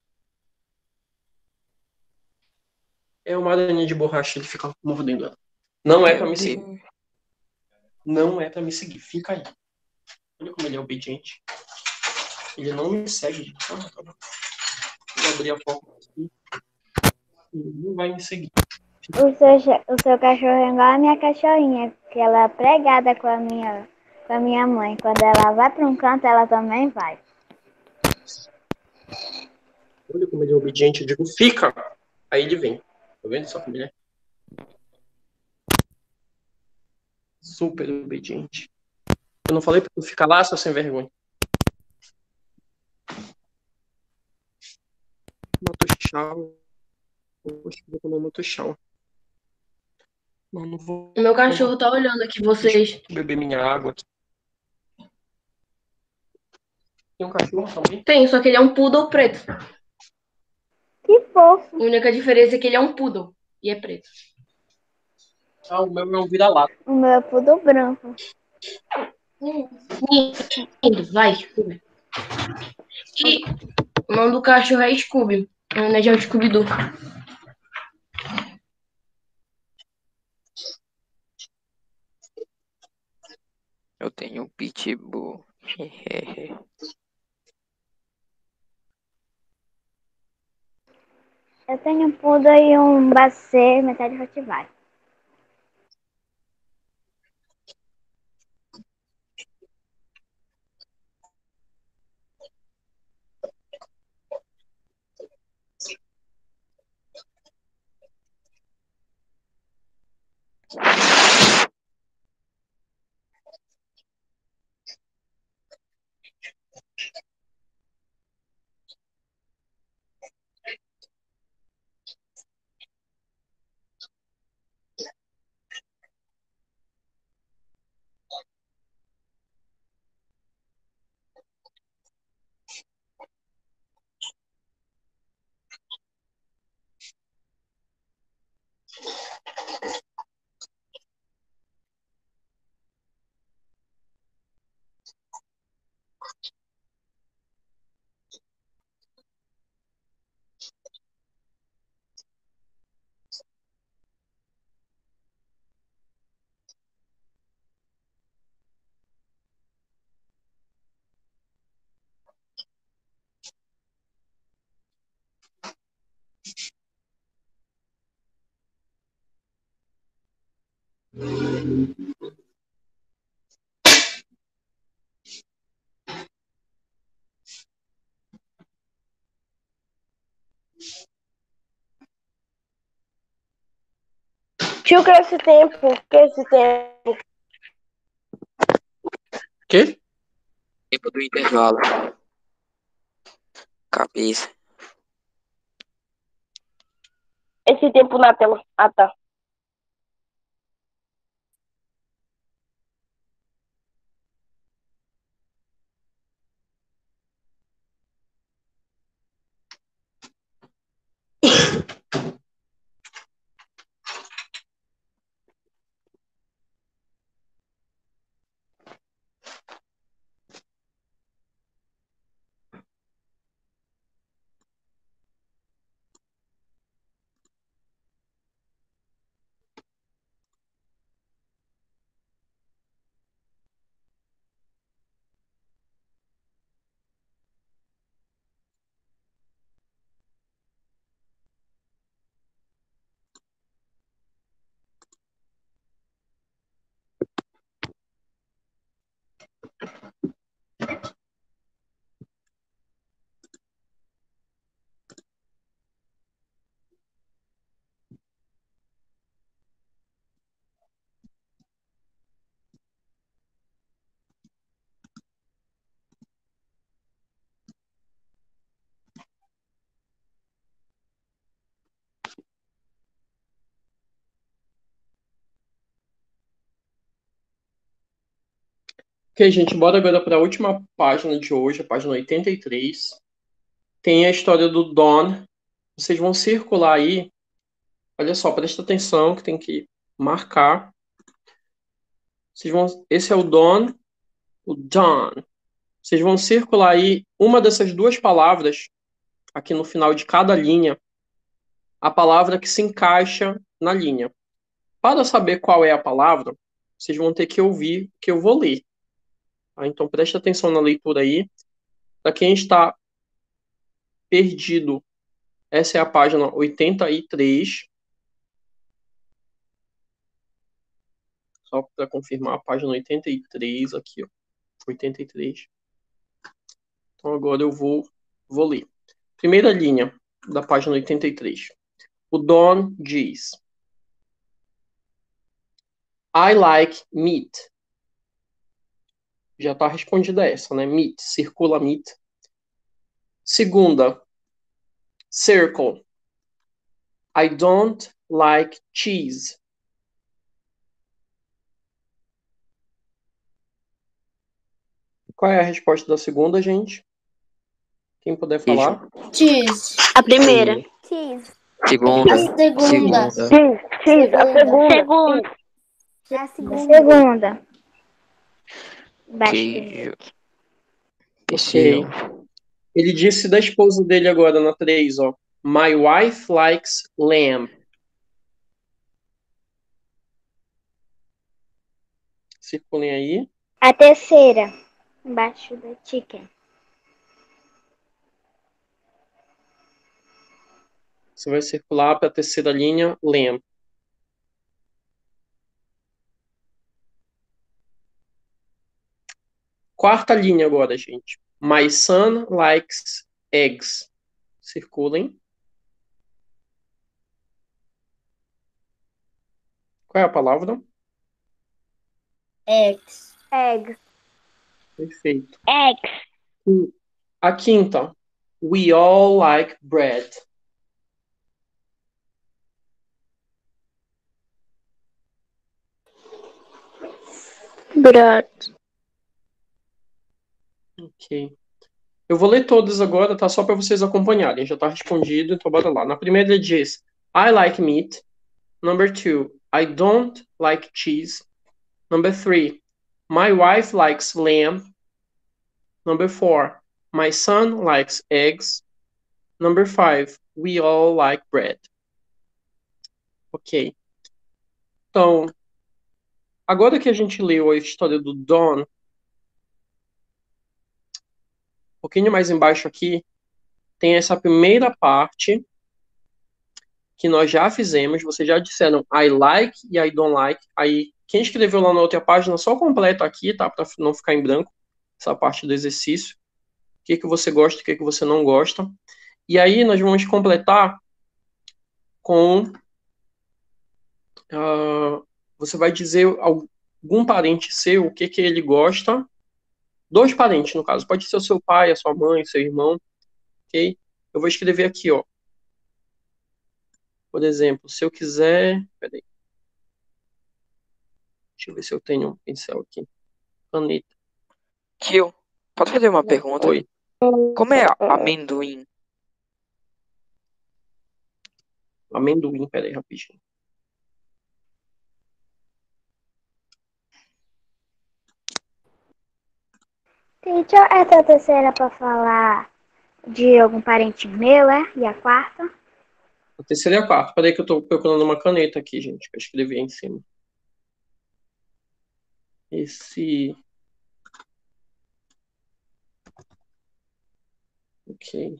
É uma aranha de borracha, ele fica mordendo ela. Não é pra Meu me seguir. Deus. Não é pra me seguir. Fica aí. Olha como ele é obediente. Ele não me segue. Ah, tá bom. Vou abrir a porta aqui. Ele não vai me seguir. O seu, cha- o seu cachorro é igual a minha cachorrinha, que ela é pregada com a minha, com a minha mãe. Quando ela vai para um canto, ela também vai. Olha como ele é obediente. Eu digo, fica! Aí ele vem. Tá vendo só como ele é? Super obediente. Eu não falei pra tu ficar lá, seu sem vergonha. Motochau. Poxa, vou comer motochau. Não, não vou. O meu cachorro tá olhando aqui vocês. Vou beber minha água aqui. Tem um cachorro também? Tem, só que ele é um poodle preto. Que fofo. A única diferença é que ele é um poodle e é preto. Ah, o meu é um vira-lata. O meu é tudo branco. Lindo, vai, Scooby. E o nome do cachorro é Scooby. Em homenagem ao Scooby-Doo. Eu tenho um pitbull. Eu tenho um poodle e um bacê, metade rottweiler. Tio, que é esse tempo? Que é esse tempo? Quê? Tempo do intervalo. Cabeça. Esse tempo na tela. Ah, tá. Ok, gente, bora agora para a última página de hoje, a página oitenta e três. Tem a história do Don. Vocês vão circular aí. Olha só, presta atenção que tem que marcar. Vocês vão... Esse é o Don. O Don. Vocês vão circular aí uma dessas duas palavras, aqui no final de cada linha, a palavra que se encaixa na linha. Para saber qual é a palavra, vocês vão ter que ouvir o que eu vou ler. Tá? Então, preste atenção na leitura aí. Para quem está perdido, essa é a página oitenta e três. Só para confirmar, a página oitenta e três aqui, ó. oitenta e três. Então, agora eu vou, vou ler. Primeira linha da página oitenta e três. O Don diz: I like meat. Já está respondida essa, né? Meat, circula meat. Segunda, circle. I don't like cheese. Qual é a resposta da segunda, gente? Quem puder falar? Cheese. A primeira. Cheese. Segunda. A segunda. Segunda. Cheese, cheese, a segunda. Segunda. Cheese. É a segunda. Segunda. Baixo. Queijo. Ok. Pecil. Ele disse da esposa dele agora na três, ó. My wife likes lamb. Circulem aí. A terceira. Embaixo da chicken. Você vai circular para a terceira linha, lamb. Quarta linha agora, gente. My son likes eggs. Circulem. Qual é a palavra? Eggs. Eggs. Perfeito. Eggs. A quinta. We all like bread. Bread. Ok. Eu vou ler todas agora, tá? Só para vocês acompanharem. Já tá respondido, então bora lá. Na primeira ele diz: I like meat. Number two, I don't like cheese. Number three, my wife likes lamb. Number four, my son likes eggs. Number five, we all like bread. Ok. Então, agora que a gente leu a história do Don, um pouquinho mais embaixo aqui, tem essa primeira parte que nós já fizemos. Vocês já disseram I like e I don't like. Aí, quem escreveu lá na outra página, só completa aqui, tá? Para não ficar em branco, essa parte do exercício. O que, que você gosta, o que, que você não gosta. E aí, nós vamos completar com... Uh, você vai dizer algum parente seu, o que, que ele gosta. Dois parentes, no caso. Pode ser o seu pai, a sua mãe, seu irmão. Ok? Eu vou escrever aqui, ó. Por exemplo, se eu quiser... Peraí. Deixa eu ver se eu tenho um pincel aqui. Caneta. Tio, pode fazer uma pergunta? Oi. Como é amendoim? Amendoim, peraí, rapidinho. Teacher, essa é a terceira para falar de algum parente meu, é? E a quarta? A terceira e a quarta. Peraí que eu tô procurando uma caneta aqui, gente, para escrever aí em cima. Esse... Ok.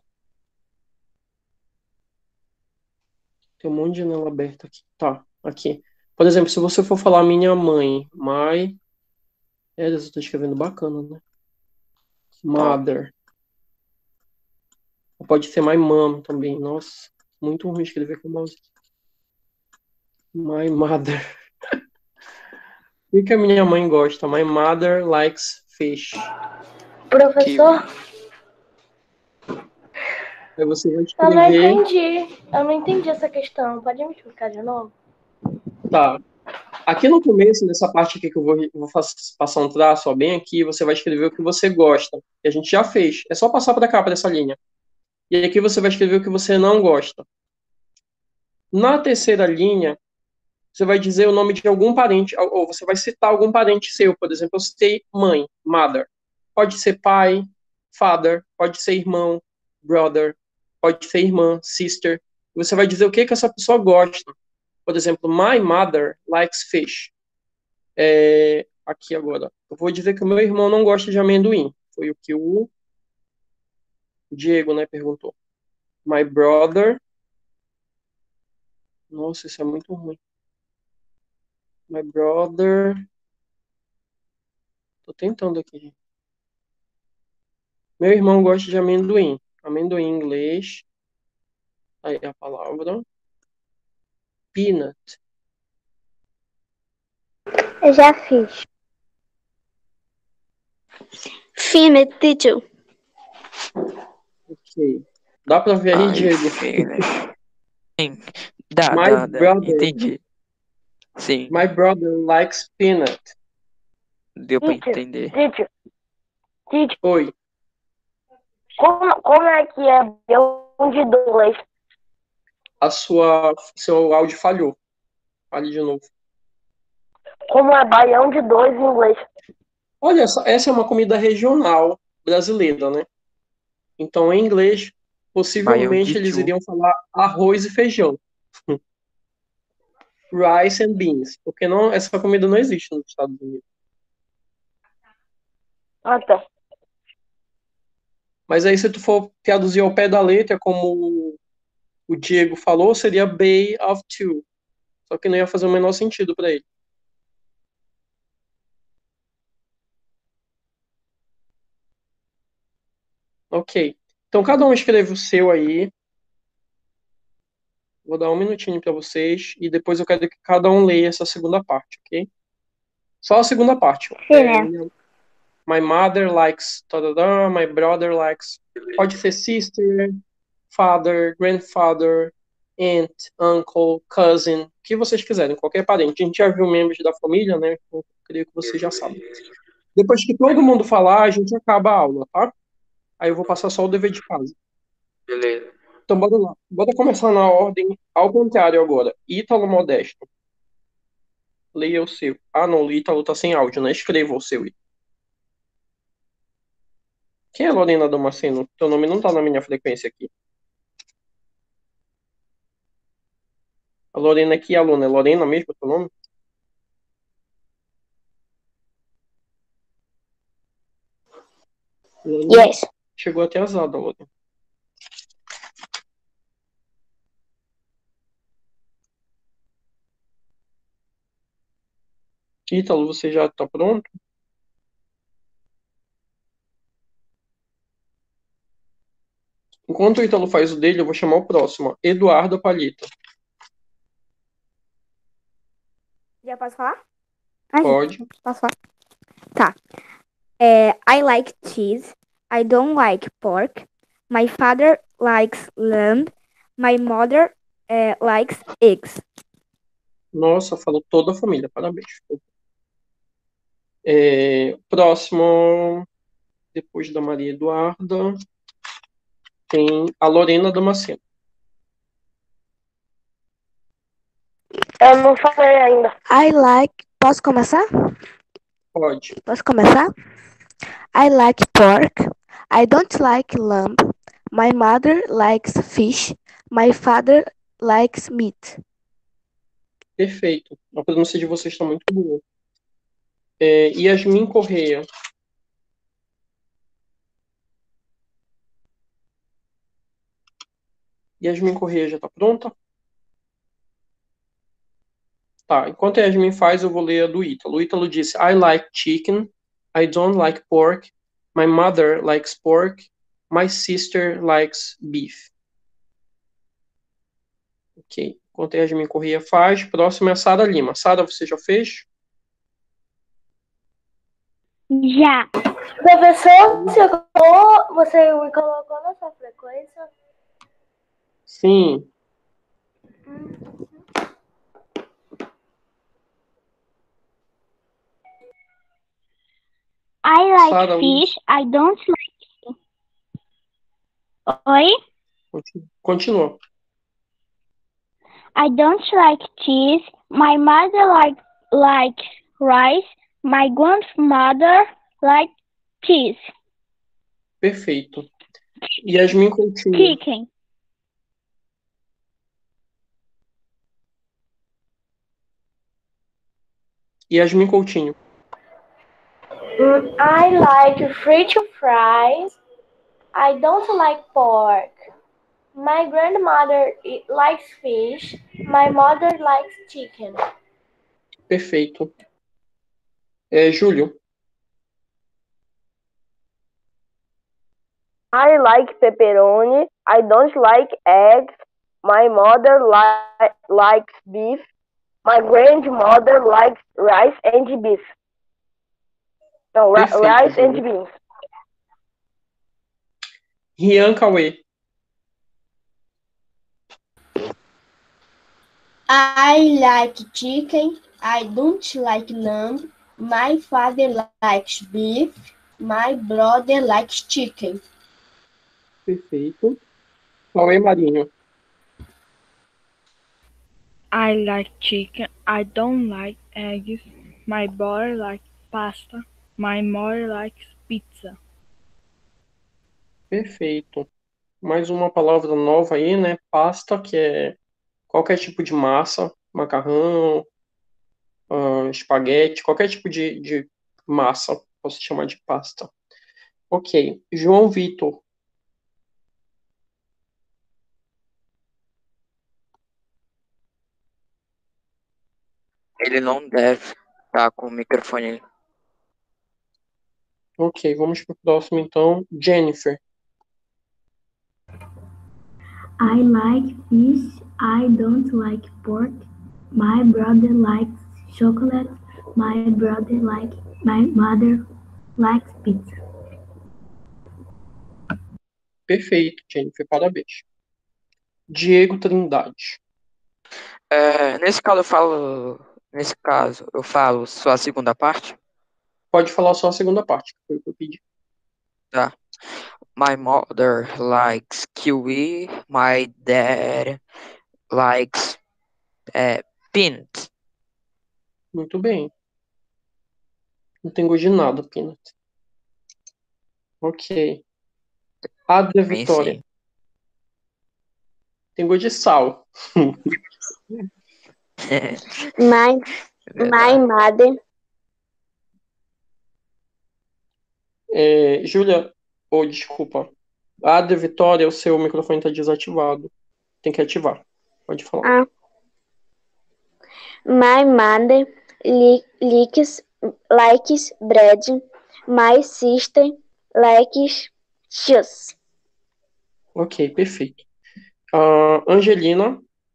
Tem um monte de janela aberta aqui. Tá, aqui. Por exemplo, se você for falar minha mãe, my... É, eu tô escrevendo bacana, né? Mother. Pode ser my mom também. Nossa, muito ruim escrever com mouse. My mother. O que, que a minha mãe gosta? My mother likes fish. Professor, Aí você vai eu não escrever... entendi. Eu não entendi essa questão. Pode me explicar de novo? Tá. Aqui no começo, nessa parte aqui que eu vou, vou faz- passar um traço, ó, bem aqui, você vai escrever o que você gosta. Que a gente já fez. É só passar para cá, para essa linha. E aqui você vai escrever o que você não gosta. Na terceira linha, você vai dizer o nome de algum parente, ou ou você vai citar algum parente seu. Por exemplo, eu citei mãe, mother. Pode ser pai, father. Pode ser irmão, brother. Pode ser irmã, sister. Você vai dizer o que, que essa pessoa gosta. Por exemplo, my mother likes fish. É, aqui agora. Eu vou dizer que o meu irmão não gosta de amendoim. Foi o que o Diego, né, perguntou. My brother. Nossa, isso é muito ruim. My brother. Tô tentando aqui, gente. Meu irmão gosta de amendoim. Amendoim em inglês. Aí a palavra. Peanut. Eu já fiz. Fine, teacher. Ok. Dá pra ver aí, Ai, Diego? finish. Sim, dá, My dá, dá. brother. Entendi. Sim, My brother likes peanut. deu pra Teacher, entender. teacher, teacher, Oi. como, como é que é baião de dois? A sua, seu áudio falhou. Fale de novo. Como é baião de dois em inglês? Olha, essa, essa é uma comida regional brasileira, né? Então, em inglês, Baião possivelmente de eles two. iriam falar arroz e feijão. Rice and beans. Porque não, essa comida não existe nos Estados Unidos. Ah, tá. Mas aí, se tu for traduzir ao pé da letra, como o Diego falou, seria Bay of Two. Só que não ia fazer o menor sentido para ele. Ok. Então, cada um escreve o seu aí. Vou dar um minutinho para vocês. E depois eu quero que cada um leia essa segunda parte, ok? Só a segunda parte. Sim, É, né? my mother likes... Tadadá, my brother likes... Pode ser sister, father, grandfather, aunt, uncle, cousin, o que vocês quiserem, qualquer parente. A gente já viu membros da família, né? Eu creio que vocês já sabem. Depois que todo mundo falar, a gente acaba a aula, tá? Aí eu vou passar só o dever de casa. Beleza. Então, bora lá. Bora começar na ordem ao contrário agora. Ítalo Modesto. Leia o seu. Ah, não, o Ítalo tá sem áudio, né? Escreva o seu. Quem é Lorena Damasceno? Teu nome não tá na minha frequência aqui. A Lorena aqui, aluna. É Lorena mesmo, teu nome? Lorena Yes. chegou atrasada, Lorena. Ítalo, você já tá pronto? Enquanto o Ítalo faz o dele, eu vou chamar o próximo. Eduardo Palheta. Já posso falar? Ai, Pode. posso falar? Tá. É, I like cheese. I don't like pork. My father likes lamb. My mother eh, likes eggs. Nossa, falou toda a família. Parabéns. É, próximo, depois da Maria Eduarda, tem a Lorena Damasceno. Eu não falei ainda. I like. Posso começar? Pode. Posso começar? I like pork. I don't like lamb. My mother likes fish. My father likes meat. Perfeito. A pronúncia de vocês está muito boa. É, Yasmin Correia. Yasmin Correia já está pronta? Tá, enquanto a Yasmin faz, eu vou ler a do Ítalo. O Ítalo disse, I like chicken. I don't like pork. My mother likes pork. My sister likes beef. Ok. Enquanto a Yasmin Correia faz, próximo é a Sara Lima. Sara, você já fez? Já. Professor, você, colocou, você me colocou na sua frequência? Sim. I like Sara, fish. I don't like. Oi? continua. Continua. I don't like cheese. My mother like like rice. My grandmother like cheese. Perfeito. Yasmin Coutinho. Chicken. Yasmin Coutinho. Mm, I like French fries. I don't like pork. My grandmother i- likes fish. My mother likes chicken. Perfeito. É, Júlio. I like pepperoni. I don't like eggs. My mother li- likes beef. My grandmother likes rice and beef. No, ri- Perfeito, rice and Júlio. beans. Rian Cauê. I like chicken. I don't like lamb. My father likes beef. My brother likes chicken. Perfeito. Cauê Marinho. I like chicken. I don't like eggs. My brother likes pasta. My mother likes pizza. Perfeito. Mais uma palavra nova aí, né? Pasta, que é qualquer tipo de massa, macarrão, ah, espaguete, qualquer tipo de, de massa, posso chamar de pasta. Ok. João Vitor. Ele não deve estar com o microfone. Ok, vamos para o próximo então. Jennifer. I like fish. I don't like pork. My brother likes chocolate. My brother like my mother likes pizza. Perfeito, Jennifer, parabéns. Diego Trindade. É, nesse caso eu falo, nesse caso eu falo só a segunda parte. Pode falar só a segunda parte, que foi o que eu pedi. Tá. My mother likes kiwi. My dad likes é, peanut. Muito bem. Não tem gosto de nada, peanut. Ok. Adria Bem, Vitória. sim. Tem gosto de sal. My, my mother, É, Júlia, ou desculpa. Adria Vitória, o seu microfone está desativado. Tem que ativar. Pode falar. ah, my mother li- likes, likes bread. My sister likes cheese. Ok, perfeito. Ah, Angelina.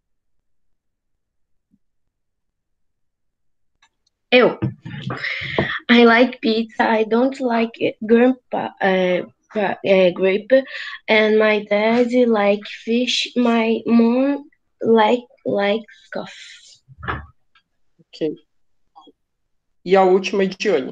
Eu. I like pizza. I don't like grandpa, uh, pa- uh, grape. And my dad like fish. My mom like likes coffee. Ok. E a última é Diane.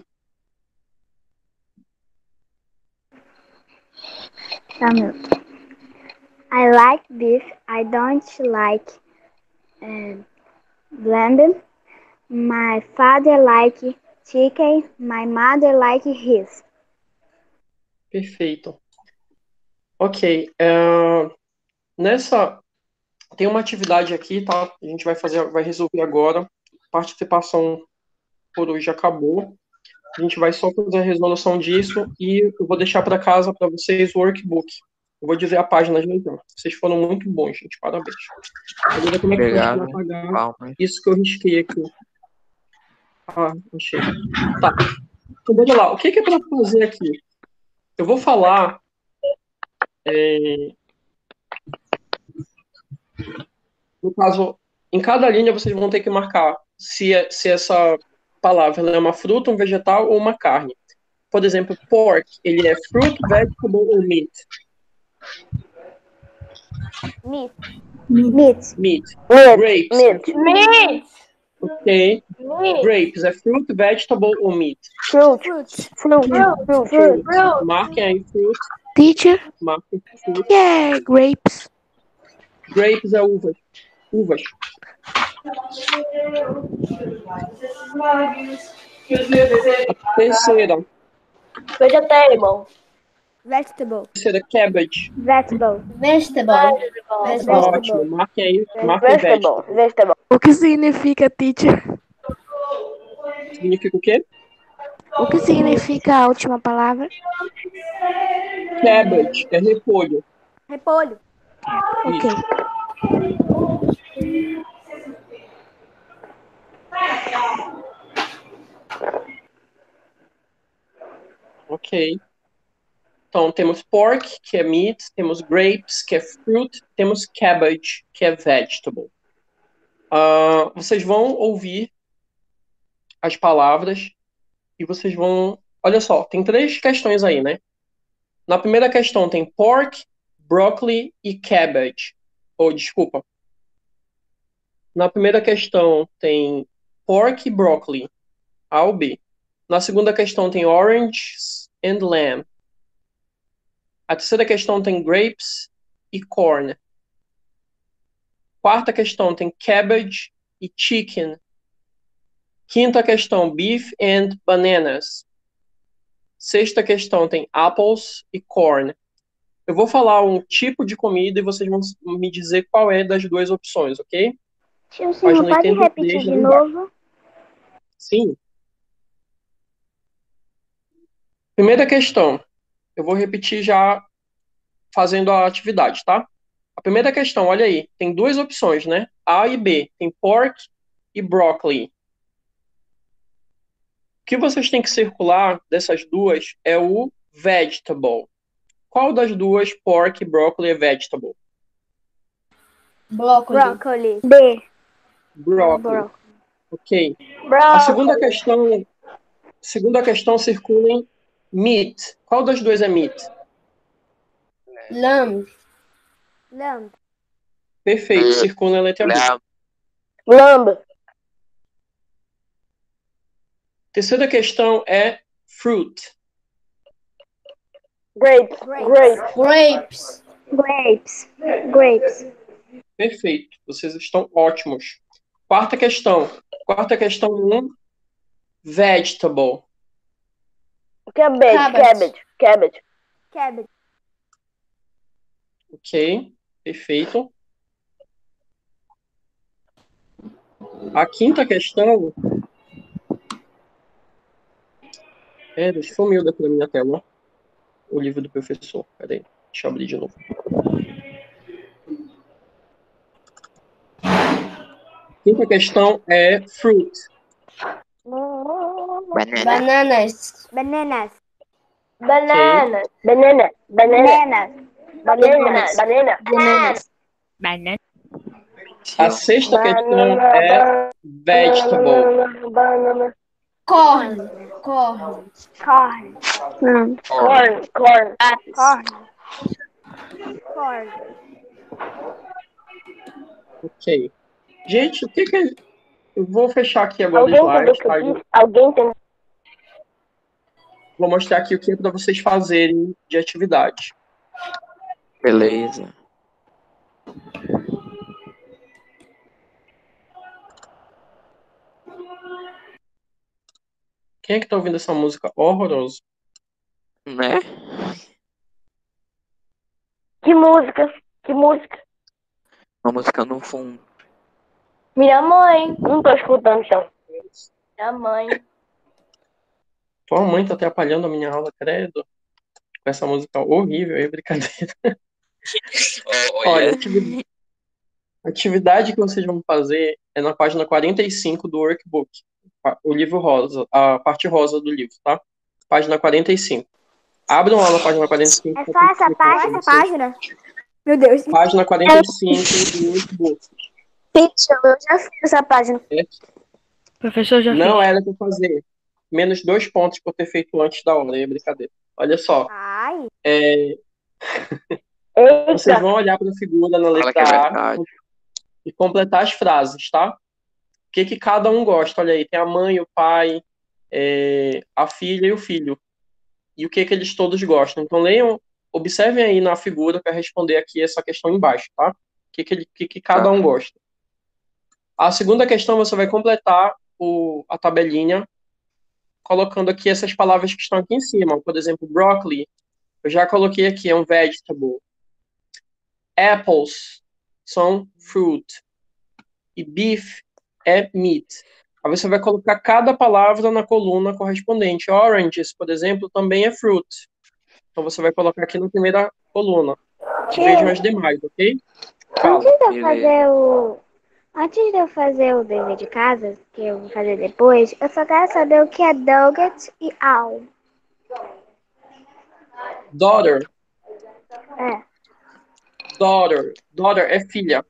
I like beef. I don't like uh, lamb. My father like chicken. My mother like his. Perfeito. Ok. é, nessa. Tem uma atividade aqui, tá? A gente vai fazer, vai resolver agora. Participação por hoje acabou. A gente vai só fazer a resolução disso e eu vou deixar para casa para vocês o workbook. Eu vou dizer a página de então. Vocês foram muito bons, gente. Parabéns. Agora, como é que a gente vai Obrigado. apagar Palmas. isso que eu risquei aqui? Ah, achei. Tá. Então, vamos lá. O que, que é para fazer aqui? Eu vou falar. é, No caso, em cada linha vocês vão ter que marcar se, é- se essa palavra ela é uma fruta, um vegetal ou uma carne. Por exemplo, pork, ele é fruit, vegetable ou meat? Meat. Meat. Meat. Meat. Meat, Grapes, meat. Meat. Ok. Grapes é fruit, vegetable ou meat? Fruit. Fruit. Fruit. Fruit. Fruit. Marquem aí fruit. Teacher? Marquem fruit. Yeah, grapes. Grapes é uvas. Uvas. A terceira. Vegetable. Vegetable. Terceira, cabbage. Vegetable. Vegetable. Ótimo. Marquem aí. Marquem Vegetable. vegetable. Vegetable. O que significa, teacher? Significa o quê? O que significa a última palavra? Cabbage é repolho. Repolho. Ok. Ok. Então, temos pork, que é meat, temos grapes, que é fruit, temos cabbage, que é vegetable. Uh, vocês vão ouvir as palavras e vocês vão... Olha só, tem três questões aí, né? Na primeira questão tem pork, broccoli e cabbage. Ou, desculpa. Na primeira questão tem pork e broccoli, A ou B. Na segunda questão tem oranges and lamb. A terceira questão tem grapes e corn. Quarta questão tem cabbage e chicken. Quinta questão, beef and bananas. Sexta questão tem apples e corn. Eu vou falar um tipo de comida e vocês vão me dizer qual é das duas opções, ok? Tio, senhor, pode repetir de novo? Sim. Primeira questão. Eu vou repetir já fazendo a atividade, tá? A primeira questão, olha aí. Tem duas opções, né? A e B. Tem pork e broccoli. O que vocês têm que circular dessas duas é o vegetable. Qual das duas, pork e broccoli, é vegetable? Brócolis. Broccoli. B. Broccoli. Ok. Broccoli. A segunda questão, segunda questão circula em meat. Qual das duas é meat? Lamb. Lamb. Perfeito, circula a letra B. Lamb. Terceira questão é fruit. Grapes. Grapes. Grapes. Grapes. Grapes. Perfeito, vocês estão ótimos. Quarta questão. Quarta questão um, vegetable. Cabbage. Cabbage. Cabbage. Cabbage. Ok, perfeito. A quinta questão... É, sumiu daqui da minha tela. O livro do professor. Peraí, deixa eu abrir de novo. Quinta questão é fruit. Bananas. Bananas. Banana. Banana. Banana. Bananas. Banana. Banana. Banana. A sexta questão é vegetable. Banana. Corn. Corn. Corn. Corn. Corn. Corn. Corn. Ok. Gente, o que que... é- Eu vou fechar aqui agora o Alguém entendeu o slide, que tá? eu disse? Alguém entendeu? Vou mostrar aqui o que é para vocês fazerem de atividade. Beleza. Quem é que tá ouvindo essa música horrorosa? Né? Que música? Que música? Uma música no fundo. Minha mãe. Não tô escutando, então. Minha mãe. Tua mãe tá atrapalhando a minha aula, credo. Com essa música horrível aí, brincadeira. Olha, atividade, atividade que vocês vão fazer é na página quarenta e cinco do workbook. O livro rosa, a parte rosa do livro, tá? Página quarenta e cinco. Abram lá na página quarenta e cinco. É só essa página? Essa página? Meu Deus. Página quarenta e cinco do workbook. Teacher, eu já fiz essa página. É. Professor, já Não fez. era pra fazer. Menos dois pontos por ter feito antes da aula, é brincadeira. Olha só. Ai. É... Vocês Eita. vão olhar para a figura na Fala que é letra A verdade. e completar as frases, tá? que, que cada um gosta. Olha aí, tem a mãe, o pai, é, a filha e o filho. E o que, que eles todos gostam. Então, leiam, observem aí na figura para responder aqui essa questão embaixo, tá? O que, que, ele, que, que cada Tá. um gosta. A segunda questão, você vai completar o, a tabelinha colocando aqui essas palavras que estão aqui em cima. Por exemplo, broccoli, eu já coloquei aqui, é um vegetable. Apples são fruit. E beef é meat. Aí você vai colocar cada palavra na coluna correspondente. Oranges, por exemplo, também é fruit. Então você vai colocar aqui na primeira coluna. Vejam as demais, ok? Fala. Antes de eu fazer o. Antes de eu fazer o dever de casa, que eu vou fazer depois, eu só quero saber o que é Douglas e Al. Daughter. É. Daughter. Daughter é filha.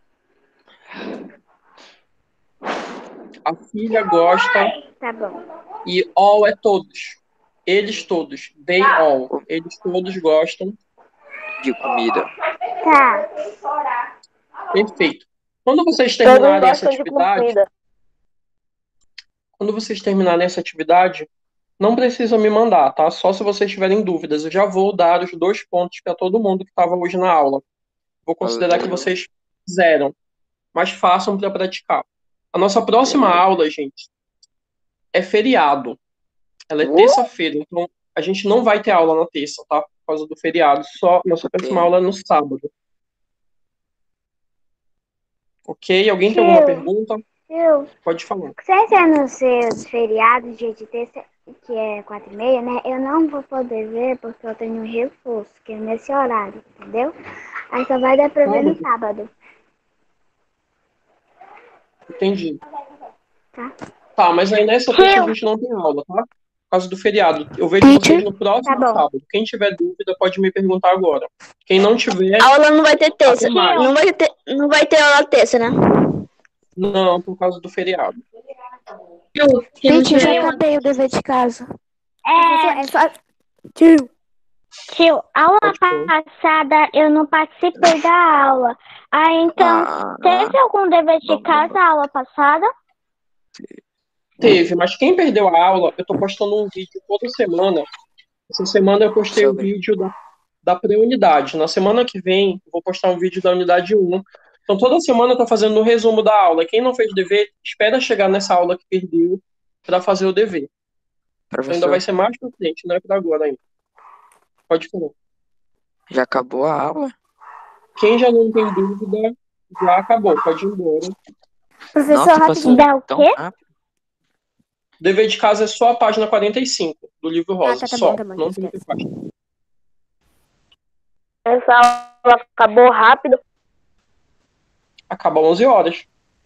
A filha gosta. Tá bom. E all é todos. Eles todos. They all. Eles todos gostam de comida. Tá. Perfeito. Quando vocês Todos terminarem essa gostam de atividade, comida. quando vocês terminarem essa atividade, não precisam me mandar, tá? Só se vocês tiverem dúvidas. Eu já vou dar os dois pontos para todo mundo que estava hoje na aula. Vou considerar que Valeu. vocês fizeram, mas façam para praticar. A nossa próxima aula, gente, é feriado. Ela é terça-feira, então a gente não vai ter aula na terça, tá? Por causa do feriado. Só nossa próxima aula é no sábado. Ok? Alguém tem alguma Tio. pergunta? Eu, Pode falar. sem ser nos seus feriados, dia de terça, que é quatro e meia, né? Eu não vou poder ver porque eu tenho um reforço, que é nesse horário, entendeu? Aí só vai dar pra ver no sábado. Entendi. Tá. Tá, mas aí nessa terça a gente não tem aula, tá? Por causa do feriado. Eu vejo vocês no próximo Tá bom. sábado. Quem tiver dúvida pode me perguntar agora. Quem não tiver, A aula não vai ter terça. até mais. Não vai ter, não vai ter aula terça, né? Não, por causa do feriado. Gente, eu já acabei o dever de casa. É, É só. tio. Tio, aula passada eu não participei da aula. Ah, então, Ah, teve algum dever de casa na aula passada? Teve, mas quem perdeu a aula, eu tô postando um vídeo toda semana. Essa semana eu postei o Sobre. vídeo da, da pré-unidade. Na semana que vem, eu vou postar um vídeo da unidade um. Então, toda semana eu tô fazendo um resumo da aula. Quem não fez dever, espera chegar nessa aula que perdeu para fazer o dever. Então, ainda Professor, vai ser mais pra frente, não é pra agora ainda. Pode falar. já acabou a aula? Quem já não tem dúvida, já acabou. Pode ir embora. Professor, Nossa, rapidinho. passou Dá o tão quê? rápido. Dever de casa é só a página quarenta e cinco do livro rosa. tá, tá só. bom, tá bom, Não então tem outra página. Essa aula acabou rápido. Acaba onze horas.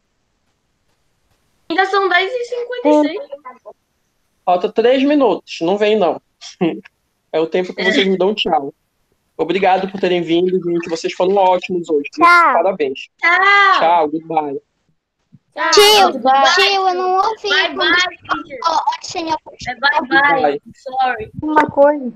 Ainda são dez e cinquenta e seis. Falta três minutos. Não vem, não. É o tempo que vocês me dão tchau. Obrigado por terem vindo, gente. Vocês foram ótimos hoje. Tchau. Parabéns. Tchau. Tchau, goodbye. Tio, tio, eu não ouvi. Bye, bye, teacher. Ó, ó, senhor. É bye, bye. Goodbye. Sorry. Uma coisa.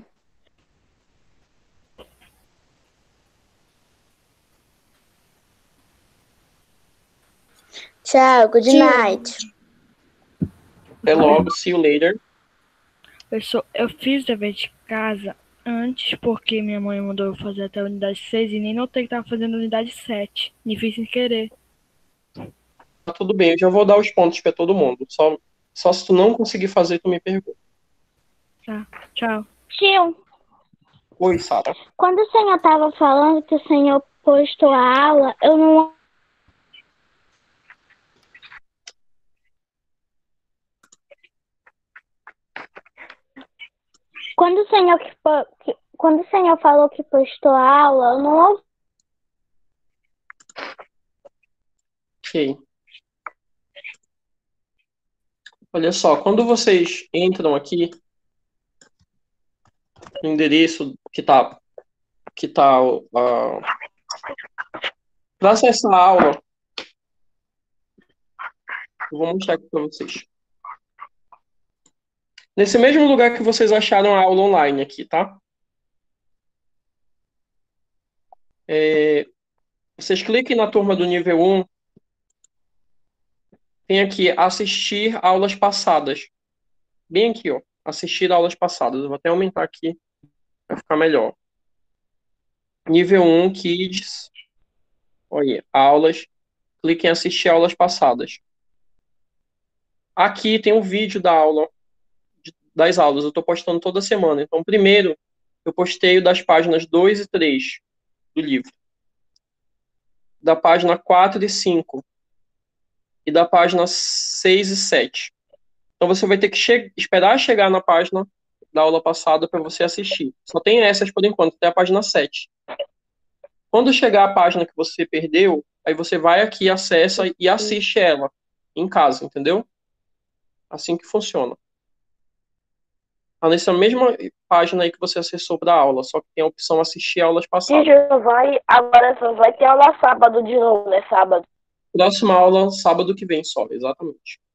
Tchau, good night. Até logo. See you later. Pessoal, eu fiz dever de casa antes porque minha mãe mandou eu fazer até a unidade seis e nem notei que tava fazendo a unidade sete. Me fiz sem querer. Tá tudo bem. Eu já vou dar os pontos pra todo mundo. Só, só se tu não conseguir fazer, tu me pergunta. Tá, tchau. Tio, Oi, Sara. quando o senhor tava falando que o senhor postou a aula, eu não. Quando o senhor que, po- que- quando o senhor falou que postou a aula, eu não ouvi. Ok. Olha só, quando vocês entram aqui no endereço que tá, que tá uh, para acessar a aula, eu vou mostrar aqui para vocês. Nesse mesmo lugar que vocês acharam a aula online aqui, tá? É, vocês cliquem na turma do nível um. tem aqui assistir aulas passadas. Bem aqui, ó. Assistir aulas passadas. Eu vou até aumentar aqui para ficar melhor. Nível um, Kids. Olha, aulas. Clique em assistir aulas passadas. Aqui tem um vídeo da aula, das aulas. Eu estou postando toda semana. Então, primeiro, eu postei o das páginas dois e três do livro. Da página quatro e cinco. E da página seis e sete. Então, você vai ter que che- esperar chegar na página da aula passada para você assistir. Só tem essas por enquanto, até a página sete. Quando chegar a página que você perdeu, aí você vai aqui, acessa e assiste ela em casa, entendeu? Assim que funciona. Tá nessa mesma página aí que você acessou para a aula, só que tem a opção assistir aulas passadas. Teacher, vai, agora só vai ter aula sábado de novo, né? Sábado. Próxima aula, sábado que vem só, exatamente.